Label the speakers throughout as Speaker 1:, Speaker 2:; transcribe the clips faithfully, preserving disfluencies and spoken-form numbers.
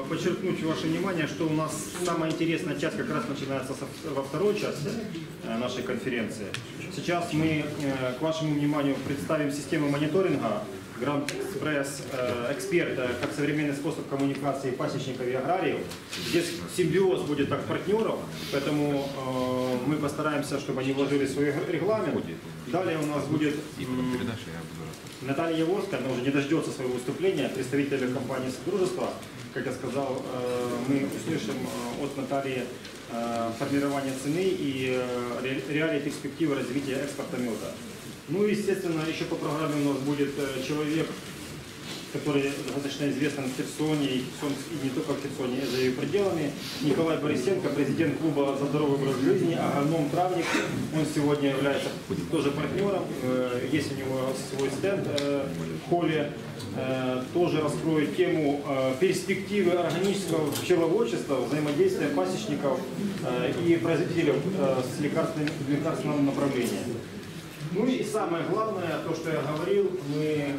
Speaker 1: подчеркнуть ваше внимание, что у нас самая интересная часть как раз начинается во второй части нашей конференции. Сейчас мы к вашему вниманию представим систему мониторинга Grand Express Эксперт как современный способ коммуникации пасечников и аграриев. Здесь симбиоз будет как партнеров, поэтому э, мы постараемся, чтобы они вложили свой регламент. Далее у нас будет м, Наталья Яворская, она уже не дождется своего выступления, представитель компании Содружества. Как я сказал, э, мы услышим от Натальи э, формирование цены и э, реалии перспективы развития экспорта меда. Ну и, естественно, еще по программе у нас будет человек, который достаточно известен в Херсоне, и, и не только в Херсоне, за ее пределами. Николай Борисенко, президент клуба «За здоровый образ жизни», агроном, травник. Он сегодня является тоже партнером. Есть у него свой стенд в холле. Тоже раскроет тему перспективы органического пчеловодчества, взаимодействия пасечников и производителей с лекарственным, лекарственным направлением. Ну и самое главное, то, что я говорил, мы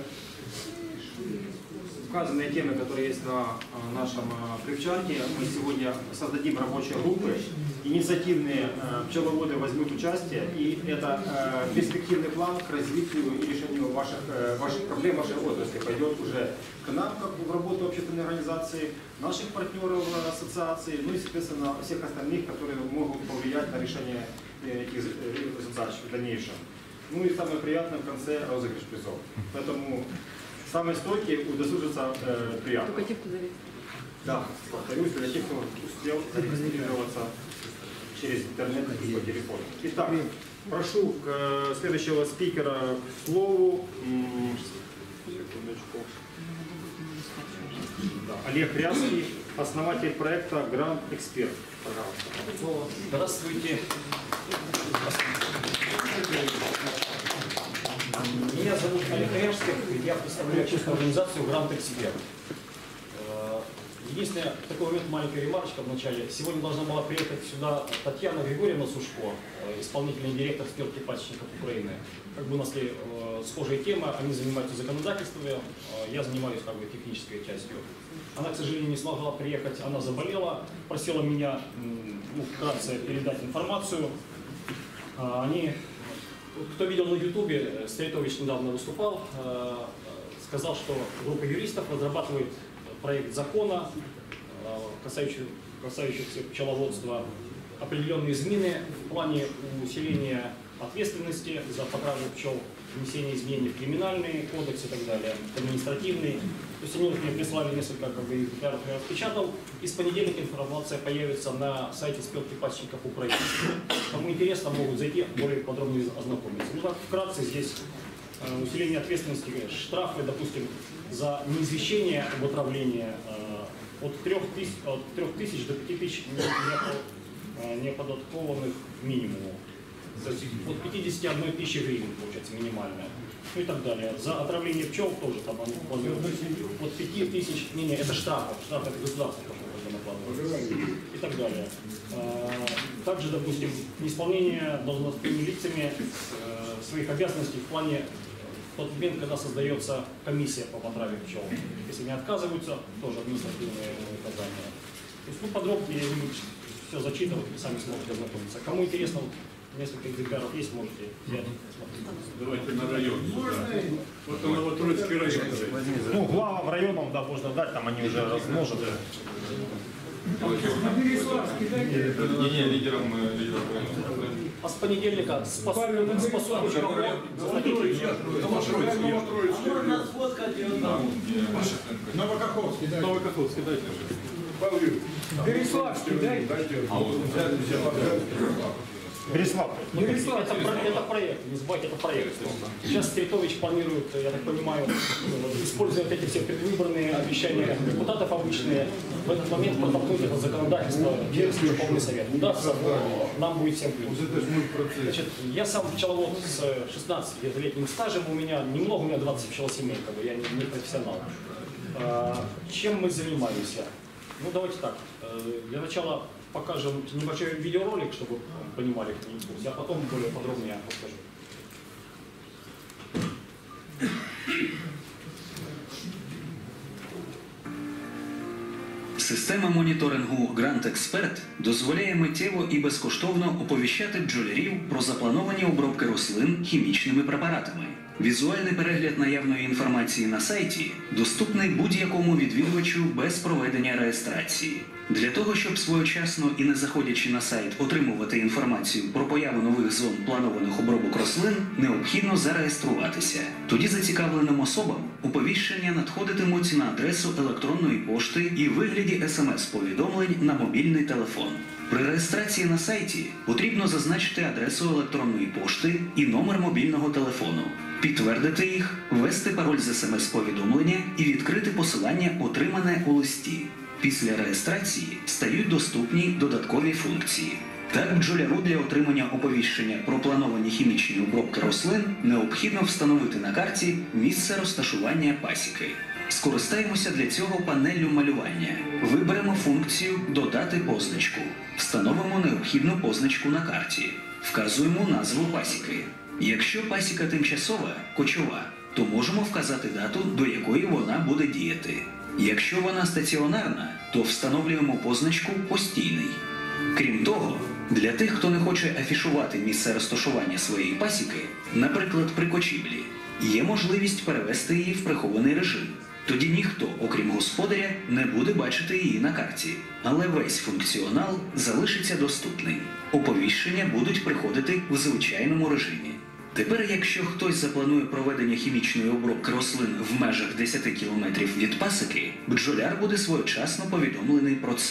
Speaker 1: указанные темы, которые есть на нашем флипчарте, мы сегодня создадим рабочие группы, инициативные пчеловоды возьмут участие, и это перспективный план к развитию и решению ваших, ваших проблем, вашей отрасли пойдет уже к нам, как в работу общественной организации, наших партнеров ассоциации, ну и, соответственно, всех остальных, которые могут повлиять на решение этих задач в дальнейшем. Ну и самое приятное в конце розыгрыш призов. Поэтому самые стойкие удосужатся э, приятно.
Speaker 2: Только те, кто зарегистрировался.
Speaker 1: Да, повторюсь, для тех, кто успел зарегистрироваться через интернет и по телефону. Итак, прошу к, следующего спикера к слову. Секундочку. Да. Олег Рязкий, основатель проекта Grand Expert. Пожалуйста.
Speaker 3: Здравствуйте. Меня зовут Олег Рязкий, я представляю общественную организацию Grand Expert. Единственное, такой момент, маленькая ремарочка в начале. Сегодня должна была приехать сюда Татьяна Григорьевна Сушко, исполнительный директор спилки пасечников Украины. Как бы у нас есть э, схожие темы, они занимаются законодательством, э, я занимаюсь как бы технической частью. Она, к сожалению, не смогла приехать, она заболела, просила меня ну, вкратце передать информацию. Э, они, кто видел на ютубе, Стритович недавно выступал, э, сказал, что группа юристов разрабатывает проект закона, касающийся, касающийся пчеловодства, определенные изменения в плане усиления ответственности за потраву пчел, внесение изменений в криминальный кодекс и так далее, административный. То есть они мне прислали несколько как бы, экземпляров, я распечатал, и с понедельника информация появится на сайте спилки пасечников Украины. Кому интересно, могут зайти, более подробно ознакомиться. Ну так, вкратце здесь усиление ответственности, штрафы, допустим, за неизвещение об отравлении э, от трех тысяч до пяти тысяч неоподаткованных минимуму. То есть от пятидесяти одной тысячи гривен получается минимальная. Ну и так далее. За отравление пчел тоже там от пяти тысяч, не, не, это штрафы, штраф это государство накладывает. И так далее. Также, допустим, неисполнение должностными лицами своих обязанностей в плане в тот момент, когда создается комиссия по потраве пчел. Если они отказываются, тоже административные наказания. То есть, ну, подробнее я не все зачитывать, вы сами сможете ознакомиться. Кому интересно, вот, несколько экземпляров есть, можете взять.
Speaker 4: Давайте на район. Вот он Новотроицкий район.
Speaker 1: Ну, главам районам, да, можно дать, там они уже размножат.
Speaker 4: Не, не, лидером
Speaker 1: А с понедельника с посудочком
Speaker 4: Новокаховский, дайте. Новокаховский, дайте.
Speaker 5: Береславский, дайте.
Speaker 1: Береслав.
Speaker 3: Это, это проект, не забывайте, это проект. Сейчас Стритович планирует, я так понимаю, используя вот эти все предвыборные обещания депутатов обычные, в этот момент протолкнуть это законодательство через Верховный Совет. Удастся, нам будет всем плюс. Значит, я сам пчеловод с шестнадцатилетним стажем, у меня немного, у меня двадцать пчелосемей, как бы, я не, не профессионал. Чем мы занимаемся? Ну давайте так, для начала покажем небольшой видеоролик, чтобы вы понимали, кто не в курсе, а потом более подробно я расскажу.
Speaker 2: Система моніторингу Grand Expert дозволяє миттєво і безкоштовно оповіщати бджолярів про заплановані обробки рослин хімічними препаратами. Візуальний перегляд наявної інформації на сайті доступний будь-якому відвідувачу без проведення реєстрації. Для того, щоб своєчасно і не заходячи на сайт отримувати інформацію про появу нових зон планованих обробок рослин, необхідно зареєструватися. Тоді зацікавленим особам оповіщення надходитимуть на адресу електронної пошти і вигляді ес ем ес-повідомлень на мобільний телефон. При реєстрації на сайті потрібно зазначити адресу електронної пошти і номер мобільного телефону, підтвердити їх, ввести пароль з ес ем ес-повідомлення і відкрити посилання «Отримане у листі». Після реєстрації стають доступні додаткові функції. Так, бджоляру для отримання оповіщення про плановані хімічні обробки рослин необхідно встановити на карті місце розташування пасіки. Скористаємося для цього панеллю малювання. Виберемо функцію «Додати позначку». Встановимо необхідну позначку на карті. Вказуємо назву пасіки. Якщо пасіка тимчасова, кочова, то можемо вказати дату, до якої вона буде діяти. Якщо вона стаціонарна, то встановлюємо позначку «Постійний». Крім того, для тих, хто не хоче афішувати місце розташування своєї пасіки, наприклад, при кочівлі, є можливість перевести її в прихований режим. Тоді ніхто, окрім господаря, не буде бачити її на карті, але весь функціонал залишиться доступний. Оповіщення будуть приходити в звичайному режимі. Тепер, якщо хтось запланує проведення хімічної обробки рослин в межах десяти кілометрів від пасіки, бджоляр буде своєчасно повідомлений про це.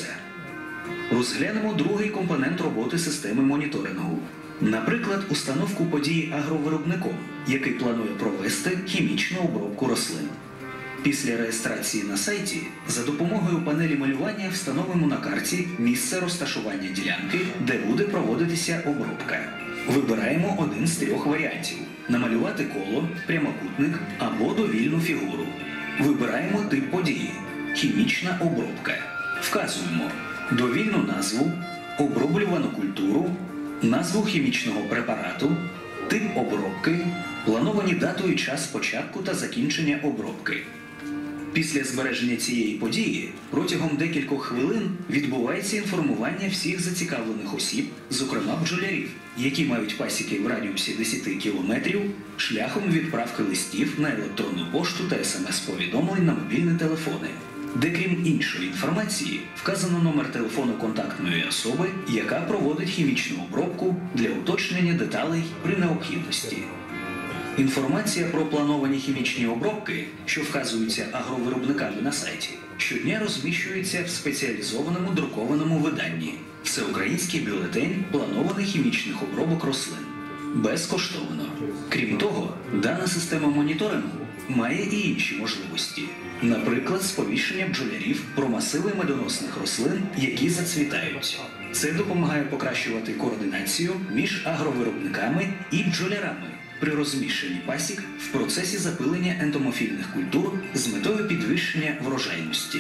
Speaker 2: Розглянемо другий компонент роботи системи моніторингу. Наприклад, установку події агровиробником, який планує провести хімічну обробку рослин. Після реєстрації на сайті за допомогою панелі малювання встановимо на карті місце розташування ділянки, де буде проводитися обробка. Вибираємо один з трьох варіантів – намалювати коло, прямокутник або довільну фігуру. Вибираємо тип події – хімічна обробка. Вказуємо довільну назву, оброблювану культуру, назву хімічного препарату, тип обробки, плановані дату і час початку та закінчення обробки. Після збереження цієї події протягом декількох хвилин відбувається інформування всіх зацікавлених осіб, зокрема бджолярів, які мають пасіки в радіусі десяти кілометрів, шляхом відправки листів на електронну пошту та ес ем ес-повідомлень на мобільні телефони, де крім іншої інформації вказано номер телефону контактної особи, яка проводить хімічну обробку для уточнення деталей при необхідності. Інформація про плановані хімічні обробки, що вказуються агровиробниками на сайті, щодня розміщується в спеціалізованому друкованому виданні «Всеукраїнський бюлетень планованих хімічних обробок рослин». Безкоштовно. Крім того, дана система моніторингу має і інші можливості. Наприклад, сповіщення бджолярів про масиви медоносних рослин, які зацвітають. Це допомагає покращувати координацію між агровиробниками і бджолярами при розміщенні пасік в процесі запилення ентомофільних культур з метою підвищення врожайності.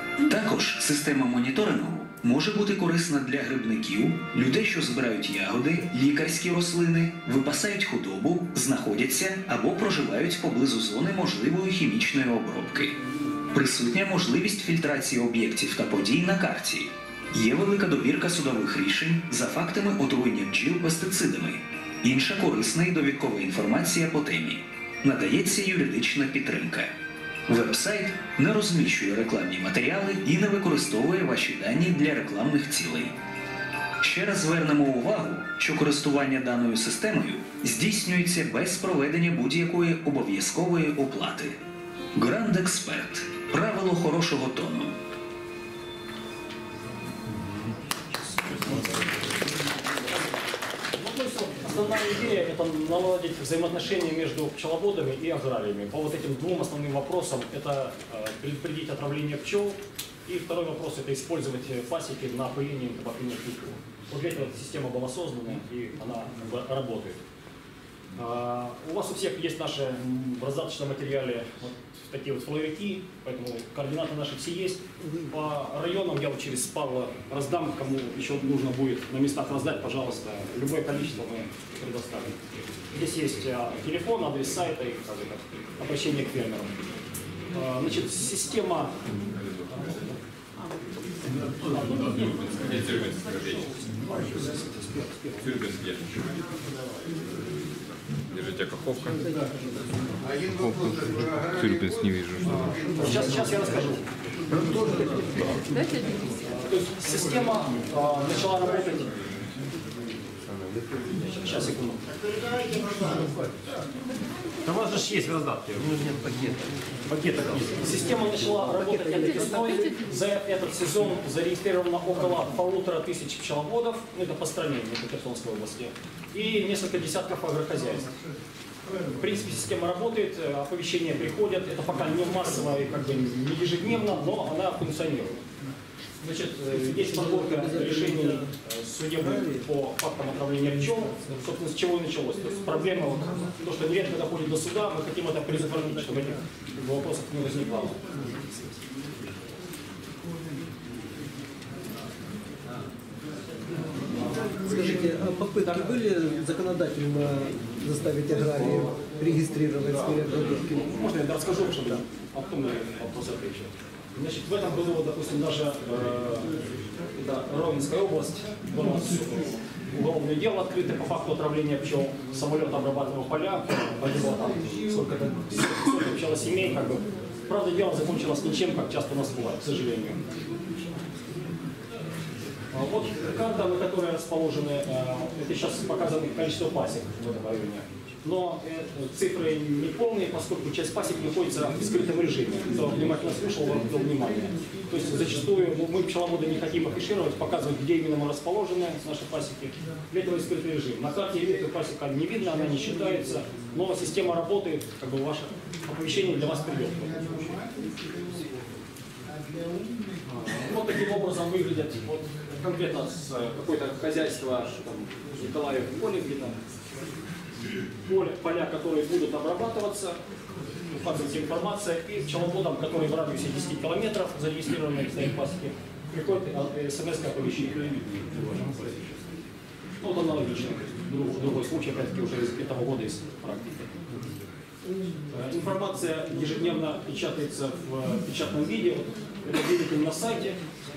Speaker 2: Також система моніторингу може бути корисна для грибників, людей, що збирають ягоди, лікарські рослини, випасають худобу, знаходяться або проживають поблизу зони можливої хімічної обробки. Присутня можливість фільтрації об'єктів та подій на карті. Є велика добірка судових рішень за фактами отруєння бджіл пестицидами. Інша корисна і довідкова інформація по темі. Надається юридична підтримка. Веб-сайт не розміщує рекламні матеріали і не використовує ваші дані для рекламних цілей. Ще раз звернемо увагу, що користування даною системою здійснюється без проведення будь-якої обов'язкової оплати. Grand Expert. Правило хорошого тону.
Speaker 3: Основная идея – это наладить взаимоотношения между пчеловодами и аграриями. По вот этим двум основным вопросам – это предупредить отравление пчел, и второй вопрос – это использовать пасеки на опыление антропофильных культур. Вот для этого эта система была создана, и она работает. У вас у всех есть наши в раздаточном материале вот такие вот флоевики, поэтому координаты наши все есть. По районам я вот через Павла раздам, кому еще нужно будет на местах раздать, пожалуйста, любое количество мы предоставим. Здесь есть телефон, адрес сайта и обращение к фермерам. Значит, система...
Speaker 4: Где Тюрбинск? Тюрбинск где? Держите Каховка.
Speaker 5: Тюрбинск не вижу.
Speaker 3: Сейчас, сейчас я расскажу. То есть система а, начала работать. Сейчас, секунду.
Speaker 1: Да у вас же есть в раздатке. У меня нет пакета. Пакета есть.
Speaker 3: Система начала работать этой весной. За этот сезон зарегистрировано около полутора тысяч пчеловодов, ну, это по стране, не по Херсонской области, и несколько десятков агрохозяйств. В принципе, система работает, оповещения приходят, это пока не массово и как бы не ежедневно, но она функционирует. Значит, есть подборка решений судебных по фактам отравления пчел, собственно, с чего и началось. То есть проблема, вот, то, что нередко доходит до суда, мы хотим это предотвратить, чтобы этих вопросов не возникало.
Speaker 6: Скажите, а попытки были законодательно заставить аграрии регистрировать свои обработки?
Speaker 3: Можно я расскажу, чтобы а потом я вопрос отвечу. Значит, в этом году, допустим, даже э, это Ровенская область, было уголовное дело открыто по факту отравления пчел. Самолет обрабатывал поля, погибло там сколько-то сколько пчелосемей, как бы. Правда, дело закончилось ничем, как часто у нас бывает, к сожалению. Вот карта, на которой расположены, это сейчас показано количество пасек в этом районе. Но цифры не полные, поскольку часть пасек находится в скрытом режиме. Кто внимательно слушал, обратил внимание. То есть зачастую мы, пчеловоды, не хотим афишировать, показывать, где именно мы расположены, наши пасеки. Для этого есть скрытый режим. На карте редкая пасека не видно, она не считается, но система работает, как бы ваше оповещение для вас придет. Вот таким образом выглядят вот, конкретно с какое-то хозяйство, там, Николаев поле где-то. Поле, поля, которые будут обрабатываться, указывается информация, и пчеловодам, которые в радиусе десяти километров зарегистрированы в своей пасеке, приходит смс-оповещение. Ну, вот аналогично. Друг, другой случай, опять-таки, уже из этого года из практики. Информация ежедневно печатается в печатном виде. Вот, это бюллетень на сайте.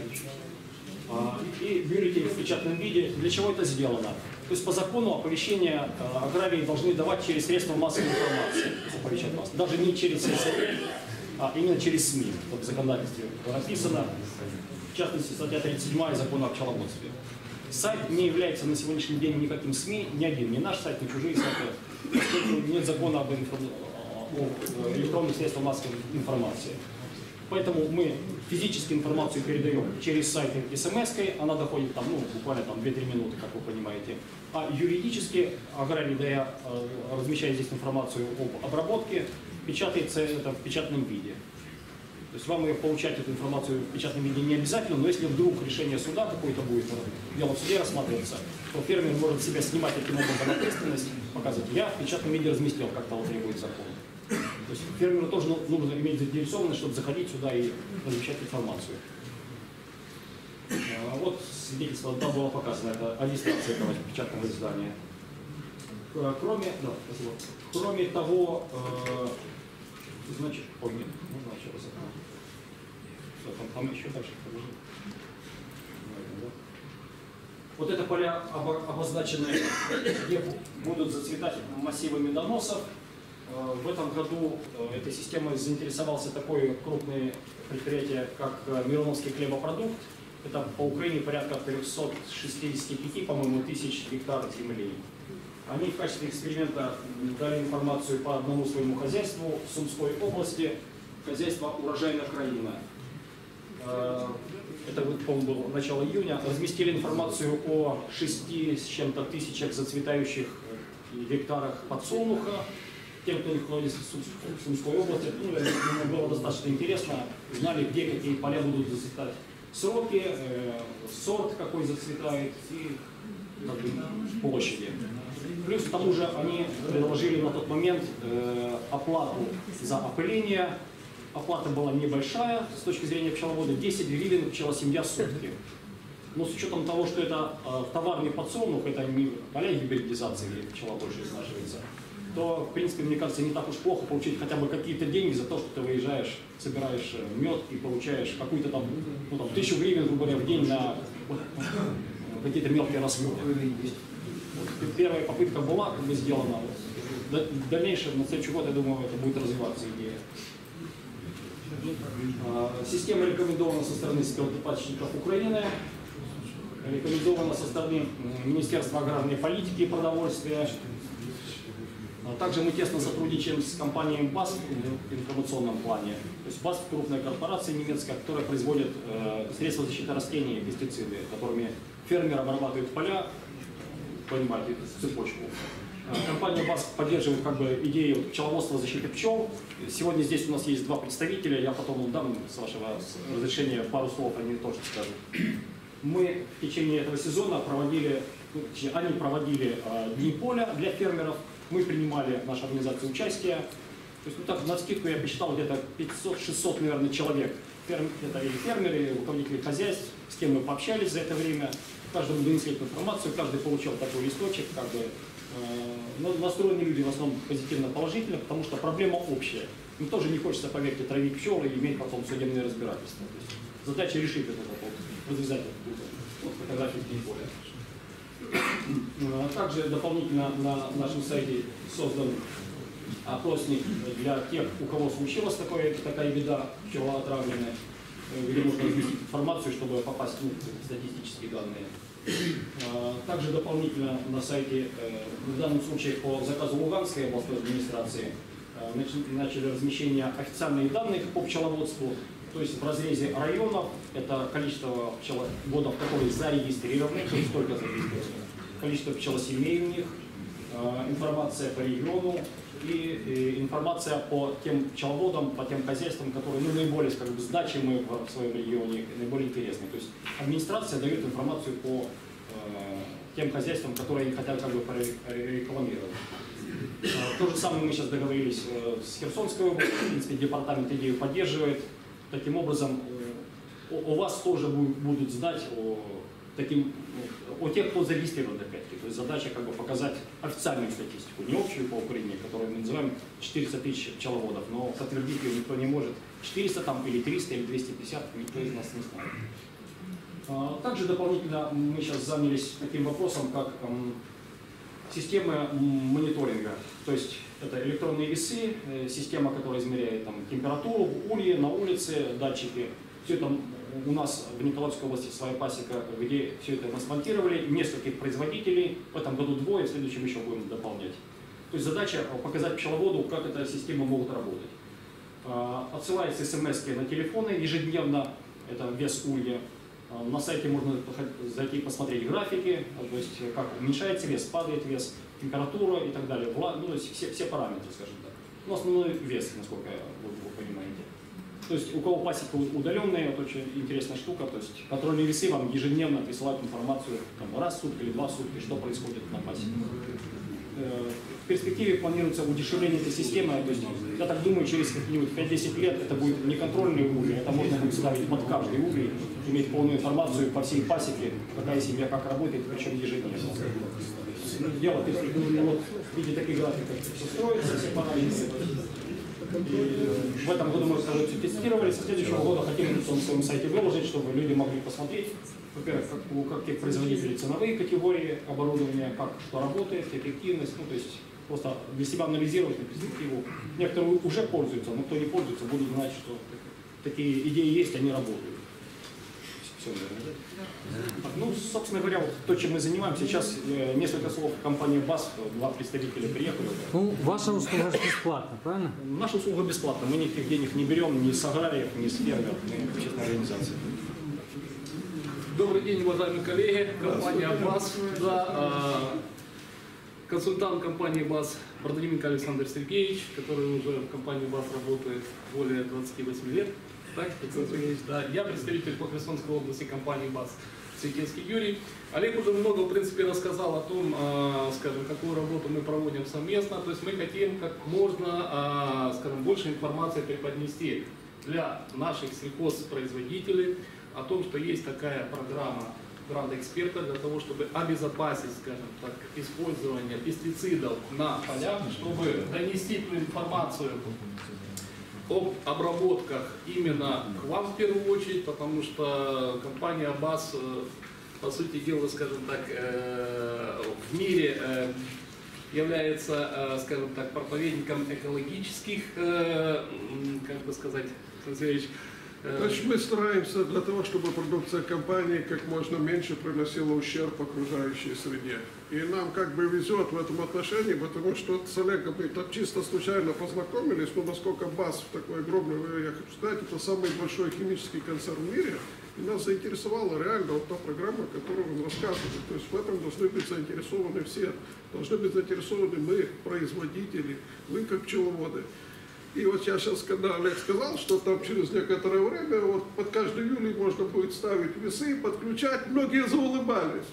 Speaker 3: И бюллетень в печатном виде. Для чего это сделано? То есть по закону оповещения аграрии должны давать через средства массовой информации. Оповещать вас. Даже не через сельсовет, а именно через СМИ. Вот в законодательстве написано, в частности, статья тридцать седьмая закона о пчеловодстве. Сайт не является на сегодняшний день никаким СМИ, ни один, ни наш сайт, ни чужие сайты. Поскольку нет закона об информ... о электронных средствах массовой информации. Поэтому мы физически информацию передаем через сайт смс-кой, она доходит там, ну, буквально там две-три минуты, как вы понимаете. А юридически аграрий, дая, размещая здесь информацию об обработке, печатается это в печатном виде. То есть вам ее получать эту информацию в печатном виде не обязательно, но если вдруг решение суда какое-то будет, дело в суде рассматриваться, то фермер может себя снимать таким образом ответственность, показывать, я в печатном виде разместил, как того требует закон. То есть фермеру тоже нужно иметь заинтересованность, чтобы заходить сюда и размещать информацию. Вот свидетельство, там было показано, это о регистрации этого печатного издания. Кроме, да, спасибо. Кроме того, э, значит, ой, нет, можно еще раз. Что там, там еще дальше покажи. Вот это поля обозначены, где будут зацветать массивами доносов. В этом году этой системой заинтересовался такое крупное предприятие, как Мироновский хлебопродукт. Это по Украине порядка трёхсот шестидесяти пяти, по-моему, тысяч гектар земли. Они в качестве эксперимента дали информацию по одному своему хозяйству в Сумской области, хозяйство «Урожайная краина». Это, по-моему, было начало июня. Разместили информацию о шести с чем-то тысячах зацветающих гектарах подсолнуха. Тем, кто находится в Сумской области, ну, было достаточно интересно, знали, где какие поля будут зацветать. Сроки, э, сорт какой зацветает и как бы, площади. Плюс к тому же они предложили на тот момент э, оплату за опыление. Оплата была небольшая с точки зрения пчеловода, десять гривен пчелосемья в сутки. Но с учетом того, что это э, товарный подсолнух, это не поля гибридизации, где пчела больше изнашивается, то, в принципе, мне кажется, не так уж плохо получить хотя бы какие-то деньги за то, что ты выезжаешь, собираешь мед и получаешь какую-то там, ну, там, тысячу гривен, грубо говоря, в день на какие-то мелкие расходы. Вот, первая попытка была как бы сделана. В дальнейшем, на следующий год, я думаю, это будет развиваться идея. Система рекомендована со стороны спелтопачечников Украины, рекомендована со стороны Министерства аграрной политики и продовольствия. Также мы тесно сотрудничаем с компанией БАСФ в информационном плане. То есть БАСФ — крупная корпорация немецкая, которая производит э, средства защиты растений и пестициды, которыми фермер обрабатывает поля, понимаете, цепочку. Компания БАСФ поддерживает как бы идею пчеловодства защиты пчел. Сегодня здесь у нас есть два представителя, я потом дам, с вашего разрешения, пару слов они тоже скажут. Мы в течение этого сезона проводили, точнее, они проводили э, дни поля для фермеров, мы принимали, наша организация, участие. То есть, ну, так, на скидку я посчитал, где-то пятьсот-шестьсот, наверное, человек. Ферм, это и фермеры, руководители хозяйств, с кем мы пообщались за это время. Каждому донесли эту информацию, каждый получил такой листочек, как бы. Э, настроенные люди в основном позитивно положительно, потому что проблема общая. Им тоже не хочется, поверьте, травить пчелы и иметь потом судебное разбирательство. То есть, задача решить этот вопрос, развязать этот вот, фотографии в день поля. Также дополнительно на нашем сайте создан опросник для тех, у кого случилась такое, такая беда, пчелоотравленная, где можно разместить информацию, чтобы попасть ну, в статистические данные. Также дополнительно на сайте, в данном случае по заказу Луганской областной администрации, начали размещение официальных данных по пчеловодству. То есть в разрезе районов это количество пчеловодов, которые зарегистрированы, то есть только зарегистрированы, количество пчелосемей у них, информация по региону и информация по тем пчеловодам, по тем хозяйствам, которые ну, наиболее как бы, значимы в своем регионе, наиболее интересны. То есть администрация дает информацию по тем хозяйствам, которые они хотят как бы прорекламировать. То же самое мы сейчас договорились с Херсонской областью, в принципе, департамент идею поддерживает. Таким образом, у вас тоже будут знать о, таким, о тех, кто зарегистрирован опять-таки. То есть задача как бы показать официальную статистику, не общую по Украине, которую мы называем четыреста тысяч пчеловодов, но подтвердить ее никто не может. четыреста там, или триста, или двести пятьдесят, никто из нас не знает. Также дополнительно мы сейчас занялись таким вопросом, как системы мониторинга. То есть это электронные весы, система, которая измеряет там, температуру в улье, на улице, датчики. Все это у нас в Николаевской области своя пасека, где все это мы смонтировали, нескольких производителей, в этом году двое, в следующем еще будем дополнять. То есть задача показать пчеловоду, как эта система может работать. Отсылаются смс на телефоны ежедневно, это вес улья. На сайте можно зайти посмотреть графики, то есть как уменьшается вес, падает вес, температура и так далее, ну, то есть все, все параметры, скажем так. Ну, основной вес, насколько вы, вы понимаете. То есть у кого пасека удаленная, это очень интересная штука, то есть контрольные весы вам ежедневно присылают информацию там, раз в сутки или два в сутки, что происходит на пасеке. В перспективе планируется удешевление этой системы, то есть я так думаю, через какие-нибудь пять-десять лет это будет не контрольный угли, это можно будет ставить под каждый угли, иметь полную информацию по всей пасеке, какая семья как работает, причем ежедневно. Дело перспективы, вот в виде таких графиков все строится, все параметры. В этом году мы уже все тестировали, со следующего года хотим на своем сайте выложить, чтобы люди могли посмотреть, во-первых, как у каких производителей ценовые категории оборудования, как что работает, эффективность, ну то есть просто для себя анализировать на перспективу. Некоторые уже пользуются, но кто не пользуется, будут знать, что такие идеи есть, они работают. Все, так, ну, собственно говоря, вот то, чем мы занимаемся. Сейчас э, несколько слов компании БАСФ, два представителя приехали.
Speaker 5: Ну, ваша услуга же бесплатна, правильно?
Speaker 3: Наша услуга бесплатна. Мы никаких денег не берем ни с аграриев, ни с фермеров, мы общественная организация.
Speaker 7: Добрый день, уважаемые коллеги. Компания БАСФ. Да, э, консультант компании БАСФ Бардоненко Александр Сергеевич, который уже в компании БАСФ работает более двадцати восьми лет. Так, да. Я представитель по Херсонской области компании БАСФ Светецкий Юрий. Олег уже много, в принципе, рассказал о том, э, скажем, какую работу мы проводим совместно. То есть мы хотим как можно, э, скажем, больше информации преподнести для наших сельхозпроизводителей о том, что есть такая программа гранд-эксперта для того, чтобы обезопасить, скажем так, использование пестицидов на полях, чтобы донести ту информацию об обработках именно к вам в первую очередь, потому что компания БАС, по сути дела, скажем так, в мире является, скажем так, проповедником экологических, как бы сказать, Алексей
Speaker 8: Значит, мы стараемся для того, чтобы продукция компании как можно меньше приносила ущерб окружающей среде. И нам как бы везет в этом отношении, потому что с Олегом мы там чисто случайно познакомились, но насколько БАС в такой огромный, я хочу сказать, это самый большой химический концерн в мире, и нас заинтересовала реально вот та программа, о которой вы рассказывали. То есть в этом должны быть заинтересованы все, должны быть заинтересованы мы, производители, вы как пчеловоды. И вот я сейчас, когда Олег сказал, что там через некоторое время вот под каждый юлей можно будет ставить весы, подключать, многие заулыбались.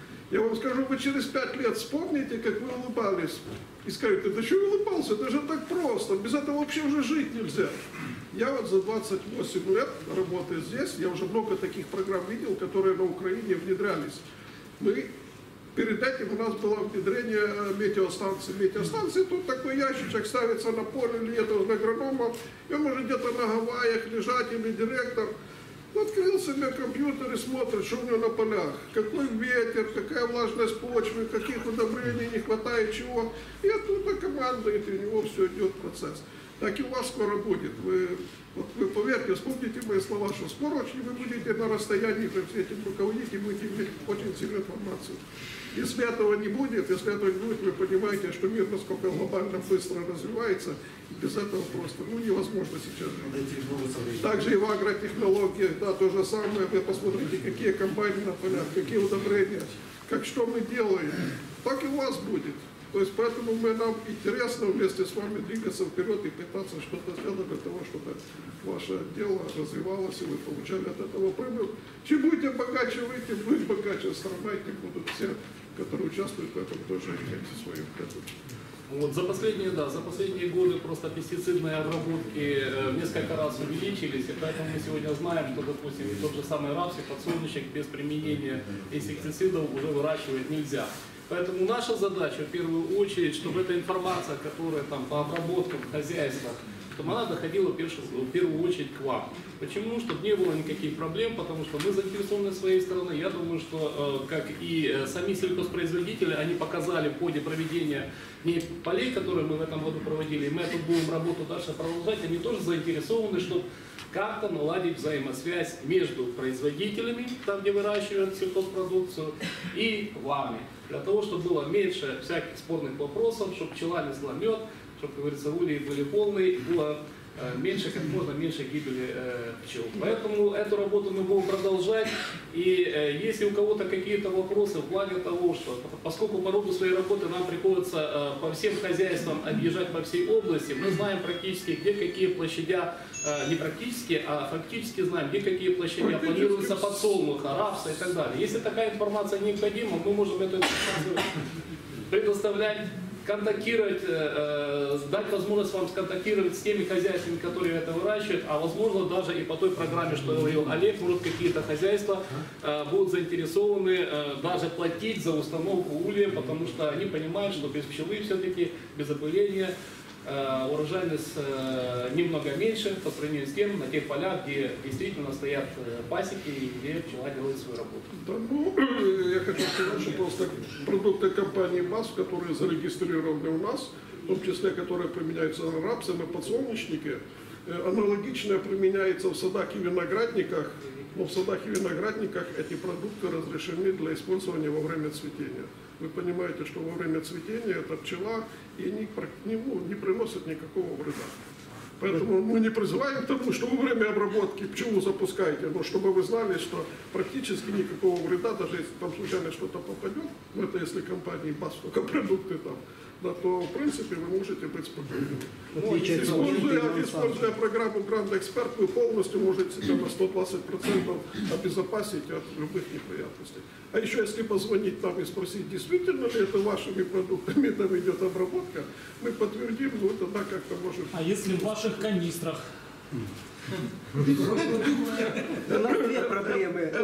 Speaker 8: Я вам скажу, вы через пять лет вспомните, как вы улыбались. И скажете, да что я улыбался, это же так просто, без этого вообще уже жить нельзя. Я вот за двадцать восемь лет работаю здесь, я уже много таких программ видел, которые на Украине внедрялись. Мы Перед этим у нас было внедрение метеостанции. Метеостанции, тут такой ящичек ставится на поле летом агрономов, и он может где-то на Гавайях лежать, или директор открыл себе компьютер и смотрит, что у него на полях, какой ветер, какая влажность почвы, каких удобрений не хватает, чего. И оттуда командует, и у него все идет процесс. Так и у вас скоро будет. Вы, вот вы поверьте, вспомните мои слова, что скоро очень вы будете на расстоянии с этим руководить и будете иметь очень сильную информацию. Если этого не будет, если этого не будет, вы понимаете, что мир насколько глобально быстро развивается, и без этого просто ну, невозможно сейчас жить. Также и в агротехнологиях, да, то же самое, вы посмотрите, какие комбайны на полях, какие удобрения, как что мы делаем, так и у вас будет. То есть поэтому мы, нам интересно вместе с вами двигаться вперед и пытаться что-то сделать для того, чтобы ваше дело развивалось и вы получали от этого прибыль. Чем будете богаче вы, тем будет богаче страна, и тем будут все, которые участвуют в этом, тоже иметь свою прибыль.
Speaker 7: Вот за последние, да, за последние годы просто пестицидные обработки э, в несколько раз увеличились, и поэтому мы сегодня знаем, что, допустим, тот же самый рапс и подсолнечник без применения инсектицидов уже выращивать нельзя. Поэтому наша задача, в первую очередь, чтобы эта информация, которая там по обработкам в хозяйствах, чтобы она доходила в первую очередь к вам. Почему? Чтобы не было никаких проблем, потому что мы заинтересованы с своей стороны. Я думаю, что как и сами сельхозпроизводители, они показали в ходе проведения не полей, которые мы в этом году проводили, мы эту будем работу дальше продолжать, они тоже заинтересованы, чтобы как-то наладить взаимосвязь между производителями, там где выращивают сельхозпродукцию, и вами. Для того, чтобы было меньше всяких спорных вопросов, чтобы пчела несла мед, чтобы, как говорится, ульи были полные, было э, меньше, как можно меньше гибели э, пчел. Поэтому эту работу мы будем продолжать. И э, если у кого-то какие-то вопросы в плане того, что поскольку по роду своей работы нам приходится э, по всем хозяйствам объезжать по всей области, мы знаем практически, где какие площадя, э, не практически, а фактически знаем, где какие площадя планируются подсолнуха, рапса и так далее. Если такая информация необходима, мы можем эту информацию предоставлять, контактировать, э, дать возможность вам сконтактировать с теми хозяйствами, которые это выращивают, а возможно даже и по той программе, что говорил Олег, может какие-то хозяйства э, будут заинтересованы э, даже платить за установку улья, потому что они понимают, что без пчелы все-таки, без опыления, э, урожайность э, немного меньше по сравнению с тем, на тех полях, где действительно стоят э, пасеки и где пчела делает свою работу.
Speaker 8: Да, ну, я хочу сказать, что просто продукты компании БАС, которые зарегистрированы у нас, в том числе, которые применяются на рапсе, на подсолнечнике, аналогичное применяется в садах и виноградниках, но в садах и виноградниках эти продукты разрешены для использования во время цветения. Вы понимаете, что во время цветения эта пчела и не, не, ну, не приносит никакого вреда. Поэтому мы не призываем к тому, что во время обработки пчелу запускаете, но чтобы вы знали, что практически никакого вреда, даже если там случайно что-то попадет, ну это если компании БАС только продукты там, да, то в принципе вы можете быть спокойны.
Speaker 6: В отличие от
Speaker 8: Используя, используя программу Grand Expert, вы полностью можете себя на сто двадцать процентов обезопасить от любых неприятностей. А еще если позвонить нам и спросить, действительно ли это вашими продуктами там идет обработка, мы подтвердим, ну это да, как-то может...
Speaker 5: А если в ваших канистрах?
Speaker 6: У нас две проблемы. У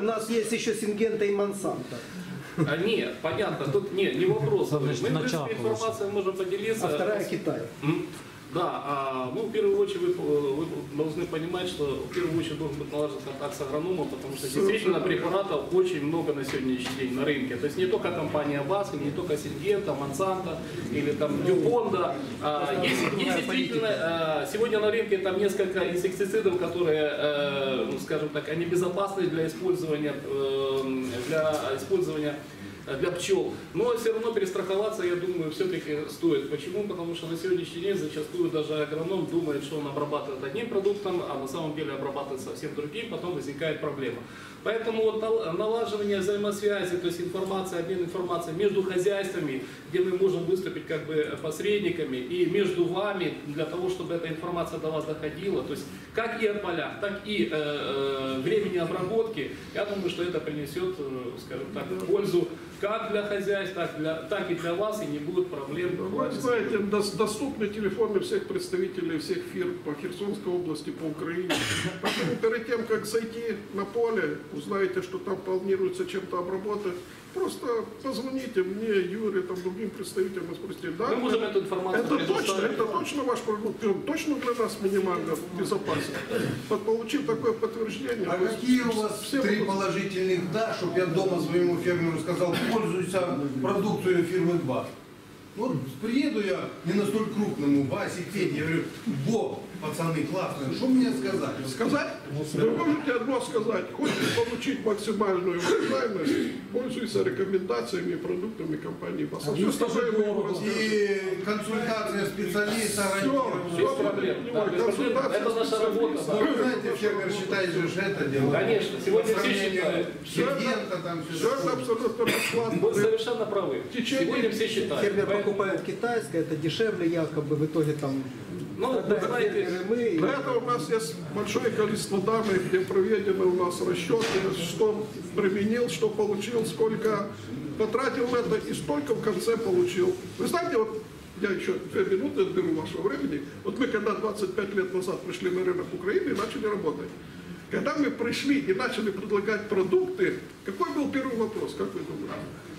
Speaker 6: нас есть еще Сингента и Монсанто.
Speaker 7: А, нет, понятно, тут не, не вопрос. Мы,
Speaker 5: Значит,
Speaker 7: в принципе,
Speaker 5: начало
Speaker 7: информацией можем поделиться.
Speaker 6: А вторая Китай.
Speaker 7: М, Да, а, ну, в первую очередь вы, вы должны понимать, что в первую очередь должен быть налажен контакт с агрономом, потому что действительно препаратов очень много на сегодняшний день на рынке. То есть не только компания БАС, не только Сингента, Монсанто или там Дюпонда. А, есть, есть действительно а, сегодня на рынке там несколько инсектицидов, которые, э, ну, скажем так, они безопасны для использования, э, для использования для пчел. Но все равно перестраховаться, я думаю, все-таки стоит. Почему? Потому что на сегодняшний день зачастую даже агроном думает, что он обрабатывает одним продуктом, а на самом деле обрабатывает совсем другим, потом возникает проблема. Поэтому вот налаживание взаимосвязи, то есть информация, обмен информацией между хозяйствами, где мы можем выступить как бы посредниками, и между вами, для того, чтобы эта информация до вас доходила, то есть как и о полях, так и э, э, времени обработки, я думаю, что это принесет, э, скажем так, пользу как для хозяйств, так, для, так и для вас, и не будет проблем.
Speaker 8: Вы знаете, доступны телефоны всех представителей всех фирм по Херсонской области, по Украине. Поэтому перед тем, как зайти на поле, узнаете, что там планируется чем-то обработать, просто позвоните мне, Юре, там, другим представителям и спросите, да,
Speaker 7: мы можем эту информацию
Speaker 8: это точно,
Speaker 7: предоставить.
Speaker 8: это точно ваш продукт, он точно для нас минимально безопасен. Вот, получив такое подтверждение.
Speaker 9: А какие у вас
Speaker 8: все
Speaker 9: три
Speaker 8: будут...
Speaker 9: положительных «да», чтобы я дома своему фермеру сказал, пользуйся продукцией фирмы БАС? Вот приеду я не на столь крупному БАСе, Феде, я говорю, во, пацаны, классные, что мне сказать?
Speaker 8: Сказать? Вы можете одно сказать. Хочешь получить максимальную урожайность, пользуйся рекомендациями и продуктами компании БАС.
Speaker 6: А
Speaker 8: Все остальное мы ему расскажем.
Speaker 9: И консультация специалиста,
Speaker 8: Все,
Speaker 7: Без проблем. Да, без проблем. Это наша работа. Да.
Speaker 9: Вы знаете, фермер считает, что это дело.
Speaker 7: Конечно, сегодня
Speaker 9: По
Speaker 7: все
Speaker 9: сравнению
Speaker 7: считают.
Speaker 9: с Сингента, там все
Speaker 8: Все это
Speaker 9: такое.
Speaker 8: абсолютно бесплатно.
Speaker 7: Вы совершенно правы.
Speaker 8: течение-
Speaker 7: Сегодня все считают.
Speaker 6: Фермер
Speaker 7: Поэтому-
Speaker 6: покупает китайское, это дешевле якобы, в итоге там...
Speaker 7: Ну, вы
Speaker 6: страдаем
Speaker 7: знаете,
Speaker 6: фермеры мы, и-
Speaker 8: Для этого у нас есть большое количество данных, где проведены у нас расчеты, что применил, что получил, сколько потратил на это и столько в конце получил. Вы знаете, вот я еще две минуты отберу вашего времени. Вот мы когда двадцать пять лет назад пришли на рынок Украины и начали работать. Когда мы пришли и начали предлагать продукты, какой был первый вопрос, как вы думаете?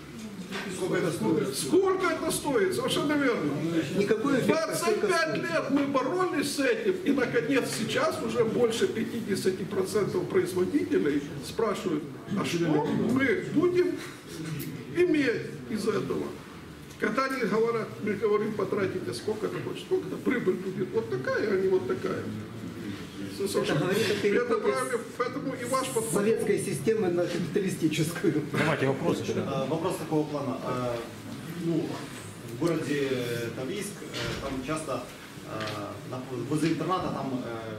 Speaker 9: Сколько это стоит?
Speaker 8: Сколько это стоит? Совершенно верно.
Speaker 6: Никакой эффект,
Speaker 8: двадцать
Speaker 6: сколько
Speaker 8: пять
Speaker 6: стоит.
Speaker 8: лет мы боролись с этим, и наконец сейчас уже больше пятьдесят процентов производителей спрашивают, а что мы будем иметь из этого? Когда они говорят, мы говорим, потратите сколько-то, сколько-то, прибыль будет вот такая, а не вот такая. Совершенно-
Speaker 6: говорит о
Speaker 8: Это
Speaker 6: переходе
Speaker 8: правильно, поэтому и ваш
Speaker 6: с
Speaker 8: подход.
Speaker 6: советской системы на капиталистическую.
Speaker 1: Давайте вопрос еще.
Speaker 10: А, Вопрос такого плана. А, Ну, в городе Таврийск э, там часто а, на- возле интерната там э,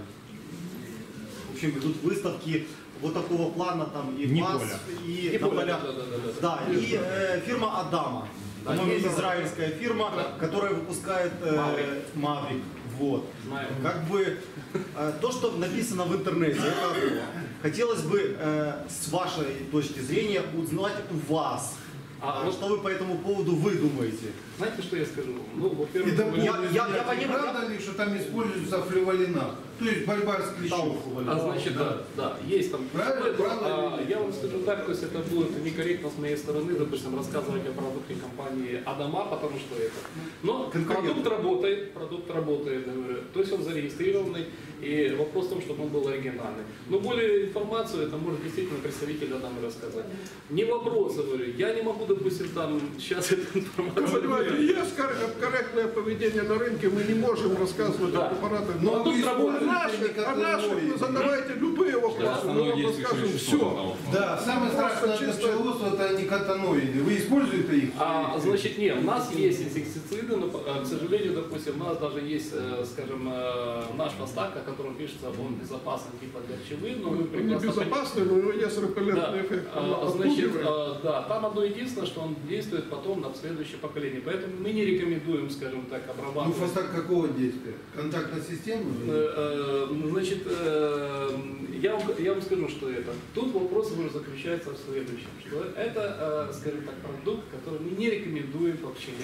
Speaker 10: в общем идут выставки вот такого плана там и
Speaker 1: Не
Speaker 10: БАС,
Speaker 1: поля.
Speaker 10: и
Speaker 7: Не
Speaker 10: на
Speaker 7: поля,
Speaker 10: полях.
Speaker 7: да, да, да, да.
Speaker 10: Да, и э, фирма Адама. По-моему,
Speaker 7: есть.
Speaker 10: израильская фирма, которая выпускает э,
Speaker 7: Маврик.
Speaker 10: Маврик. Вот.
Speaker 7: Знаем.
Speaker 10: Как бы э, то, что написано в интернете, это одно. Хотелось бы э, с вашей точки зрения узнать у вас,
Speaker 7: А
Speaker 10: а,
Speaker 7: вот-
Speaker 10: что вы по этому поводу вы думаете.
Speaker 7: Знаете, что я скажу? Ну,
Speaker 9: И
Speaker 7: во-первых,
Speaker 9: дополнительно,
Speaker 10: Я- я- я понимаю,
Speaker 9: правда ли, что там используется флеволинат? То есть борьба с клещом.
Speaker 7: а, значит, да, да, есть там.
Speaker 9: Правильно,
Speaker 7: Это,
Speaker 9: правильно.
Speaker 7: а, я вам скажу так, то есть это будет некорректно с моей стороны, допустим, рассказывать о продукте компании Адама, потому что это. Но продукт работает, продукт работает, я говорю. То есть он зарегистрированный, и вопрос в том, чтобы он был оригинальный. Но более информацию это может действительно представитель Адама рассказать. Не вопрос, я говорю, я не могу, допустим, там сейчас эту
Speaker 8: Вы
Speaker 7: информацию.
Speaker 8: понимаете, есть кор- корректное поведение на рынке, мы не можем рассказывать
Speaker 7: Да.
Speaker 8: о препаратах.
Speaker 7: Но
Speaker 8: Но
Speaker 7: тут
Speaker 8: вы
Speaker 7: работает
Speaker 8: о наших, о наших вы задавайте любые вопросы, мы вам расскажем все.
Speaker 9: Да, самое страшное для пчеловодства это никотиноиды. Вы используете их?
Speaker 7: А, значит, нет, у нас есть инсектициды, но, э, к сожалению, допустим, у нас даже есть, э, скажем, э, наш постак, о котором пишется, он безопасен типа для пчелы, но мы
Speaker 8: Он не
Speaker 7: прекрасно понимаем-
Speaker 8: безопасный, но у него есть
Speaker 7: Да,
Speaker 8: репеллентный эффект. Он
Speaker 7: а, значит,
Speaker 8: отпугивает.
Speaker 7: а, да, там одно единственное, что он действует потом на следующее поколение. Поэтому мы не рекомендуем, скажем так,
Speaker 9: Ну,
Speaker 7: обрабатывать.
Speaker 9: фастак какого действия? Контактная система?
Speaker 7: Э, э, Значит, э, я вам, я вам скажу, что это. Тут вопрос уже заключается в следующем, что это, э, скажем так, продукт, который мы не рекомендуем по пчеле.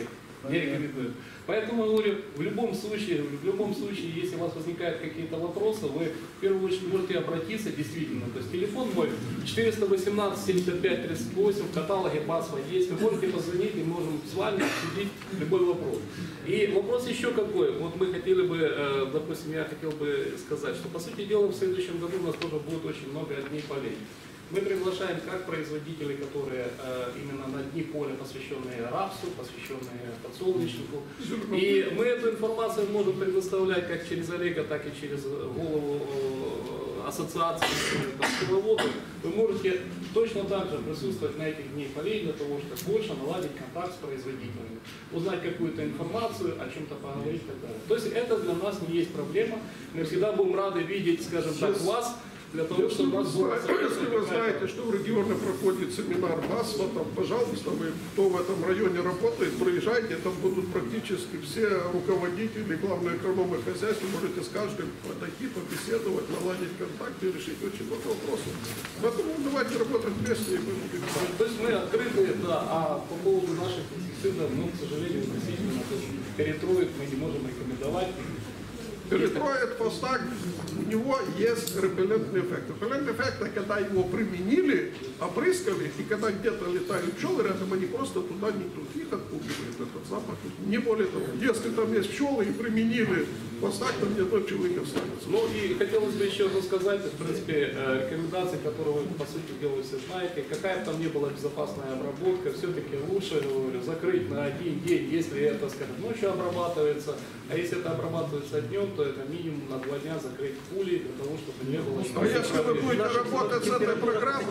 Speaker 7: Не рекомендуем. Поэтому я говорю, в любом случае, в любом случае, если у вас возникают какие-то вопросы, вы в первую очередь можете обратиться действительно. То есть телефон мой четыреста восемнадцать семьдесят пять тридцать восемь, в каталоге БАСФа есть. Вы можете позвонить и можем с вами обсудить любой вопрос. И вопрос еще какой. Вот мы хотели бы, э, допустим, я хотел бы сказать, что по сути дела в следующем году у нас тоже будет очень много дней полей. Мы приглашаем как производителей, которые э, именно на дни поля, посвященные рапсу, посвященные подсолнечнику. И мы эту информацию можем предоставлять как через Олега, так и через голову э, ассоциации пчеловодов. Вы можете точно так же присутствовать на этих дней полей для того, чтобы больше наладить контакт с производителями, узнать какую-то информацию, о чем-то поговорить и так далее. То есть это для нас не есть проблема. Мы всегда будем рады видеть, скажем так, вас, для того,
Speaker 8: Если
Speaker 7: чтобы
Speaker 8: вы,
Speaker 7: нас было...
Speaker 8: если вы знаете, что в регионе проходит семинар БАСФа, там, пожалуйста, вы, кто в этом районе работает, приезжайте, там будут практически все руководители, главные агрономы хозяйства, можете с каждым подойти, побеседовать, наладить контакты и решить очень много вопросов. Поэтому давайте работать вместе и мы будем...
Speaker 7: То есть мы открыты, да, а по поводу наших инсектицидов, ну, к сожалению, действительно, перетроид мы не можем рекомендовать.
Speaker 8: Перетроид фостак, у него есть репеллентный эффект. Репеллентный эффект, когда его применили, опрыскали, и когда где-то летают пчелы рядом, они просто туда не идут. Их отпугивает этот запах. Не более того, если там есть пчелы и применили фостак, там ни одной пчелы не останется.
Speaker 7: Ну и хотелось бы еще рассказать, в принципе, рекомендации, которые вы, по сути дела, все знаете. Какая бы там ни была безопасная обработка, все-таки лучше, говорю, закрыть на один день, если это, скажем, ночью обрабатывается, а если это обрабатывается днем, то это минимум на два дня закрыть пули для того, чтобы не было...
Speaker 8: А если вы будете работать с этой программой,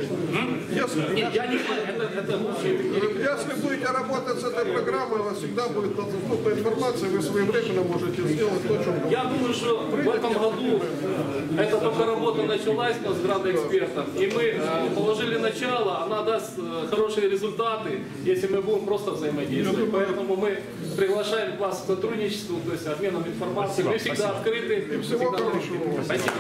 Speaker 8: если,
Speaker 7: Нет, я не это, это вообще...
Speaker 8: если будете работать с этой программой, у вас всегда будет доступна информация, вы своевременно можете сделать то, что...
Speaker 7: Я думаю, что в этом году эта только работа началась у нас с градоэкспертом, и мы э, положили начало, она даст э, хорошие результаты, если мы будем просто взаимодействовать. Поэтому мы приглашаем вас к сотрудничеству, то есть обменом информацией. Мы всегда открыты.
Speaker 8: И всего хорошего.
Speaker 7: Спасибо.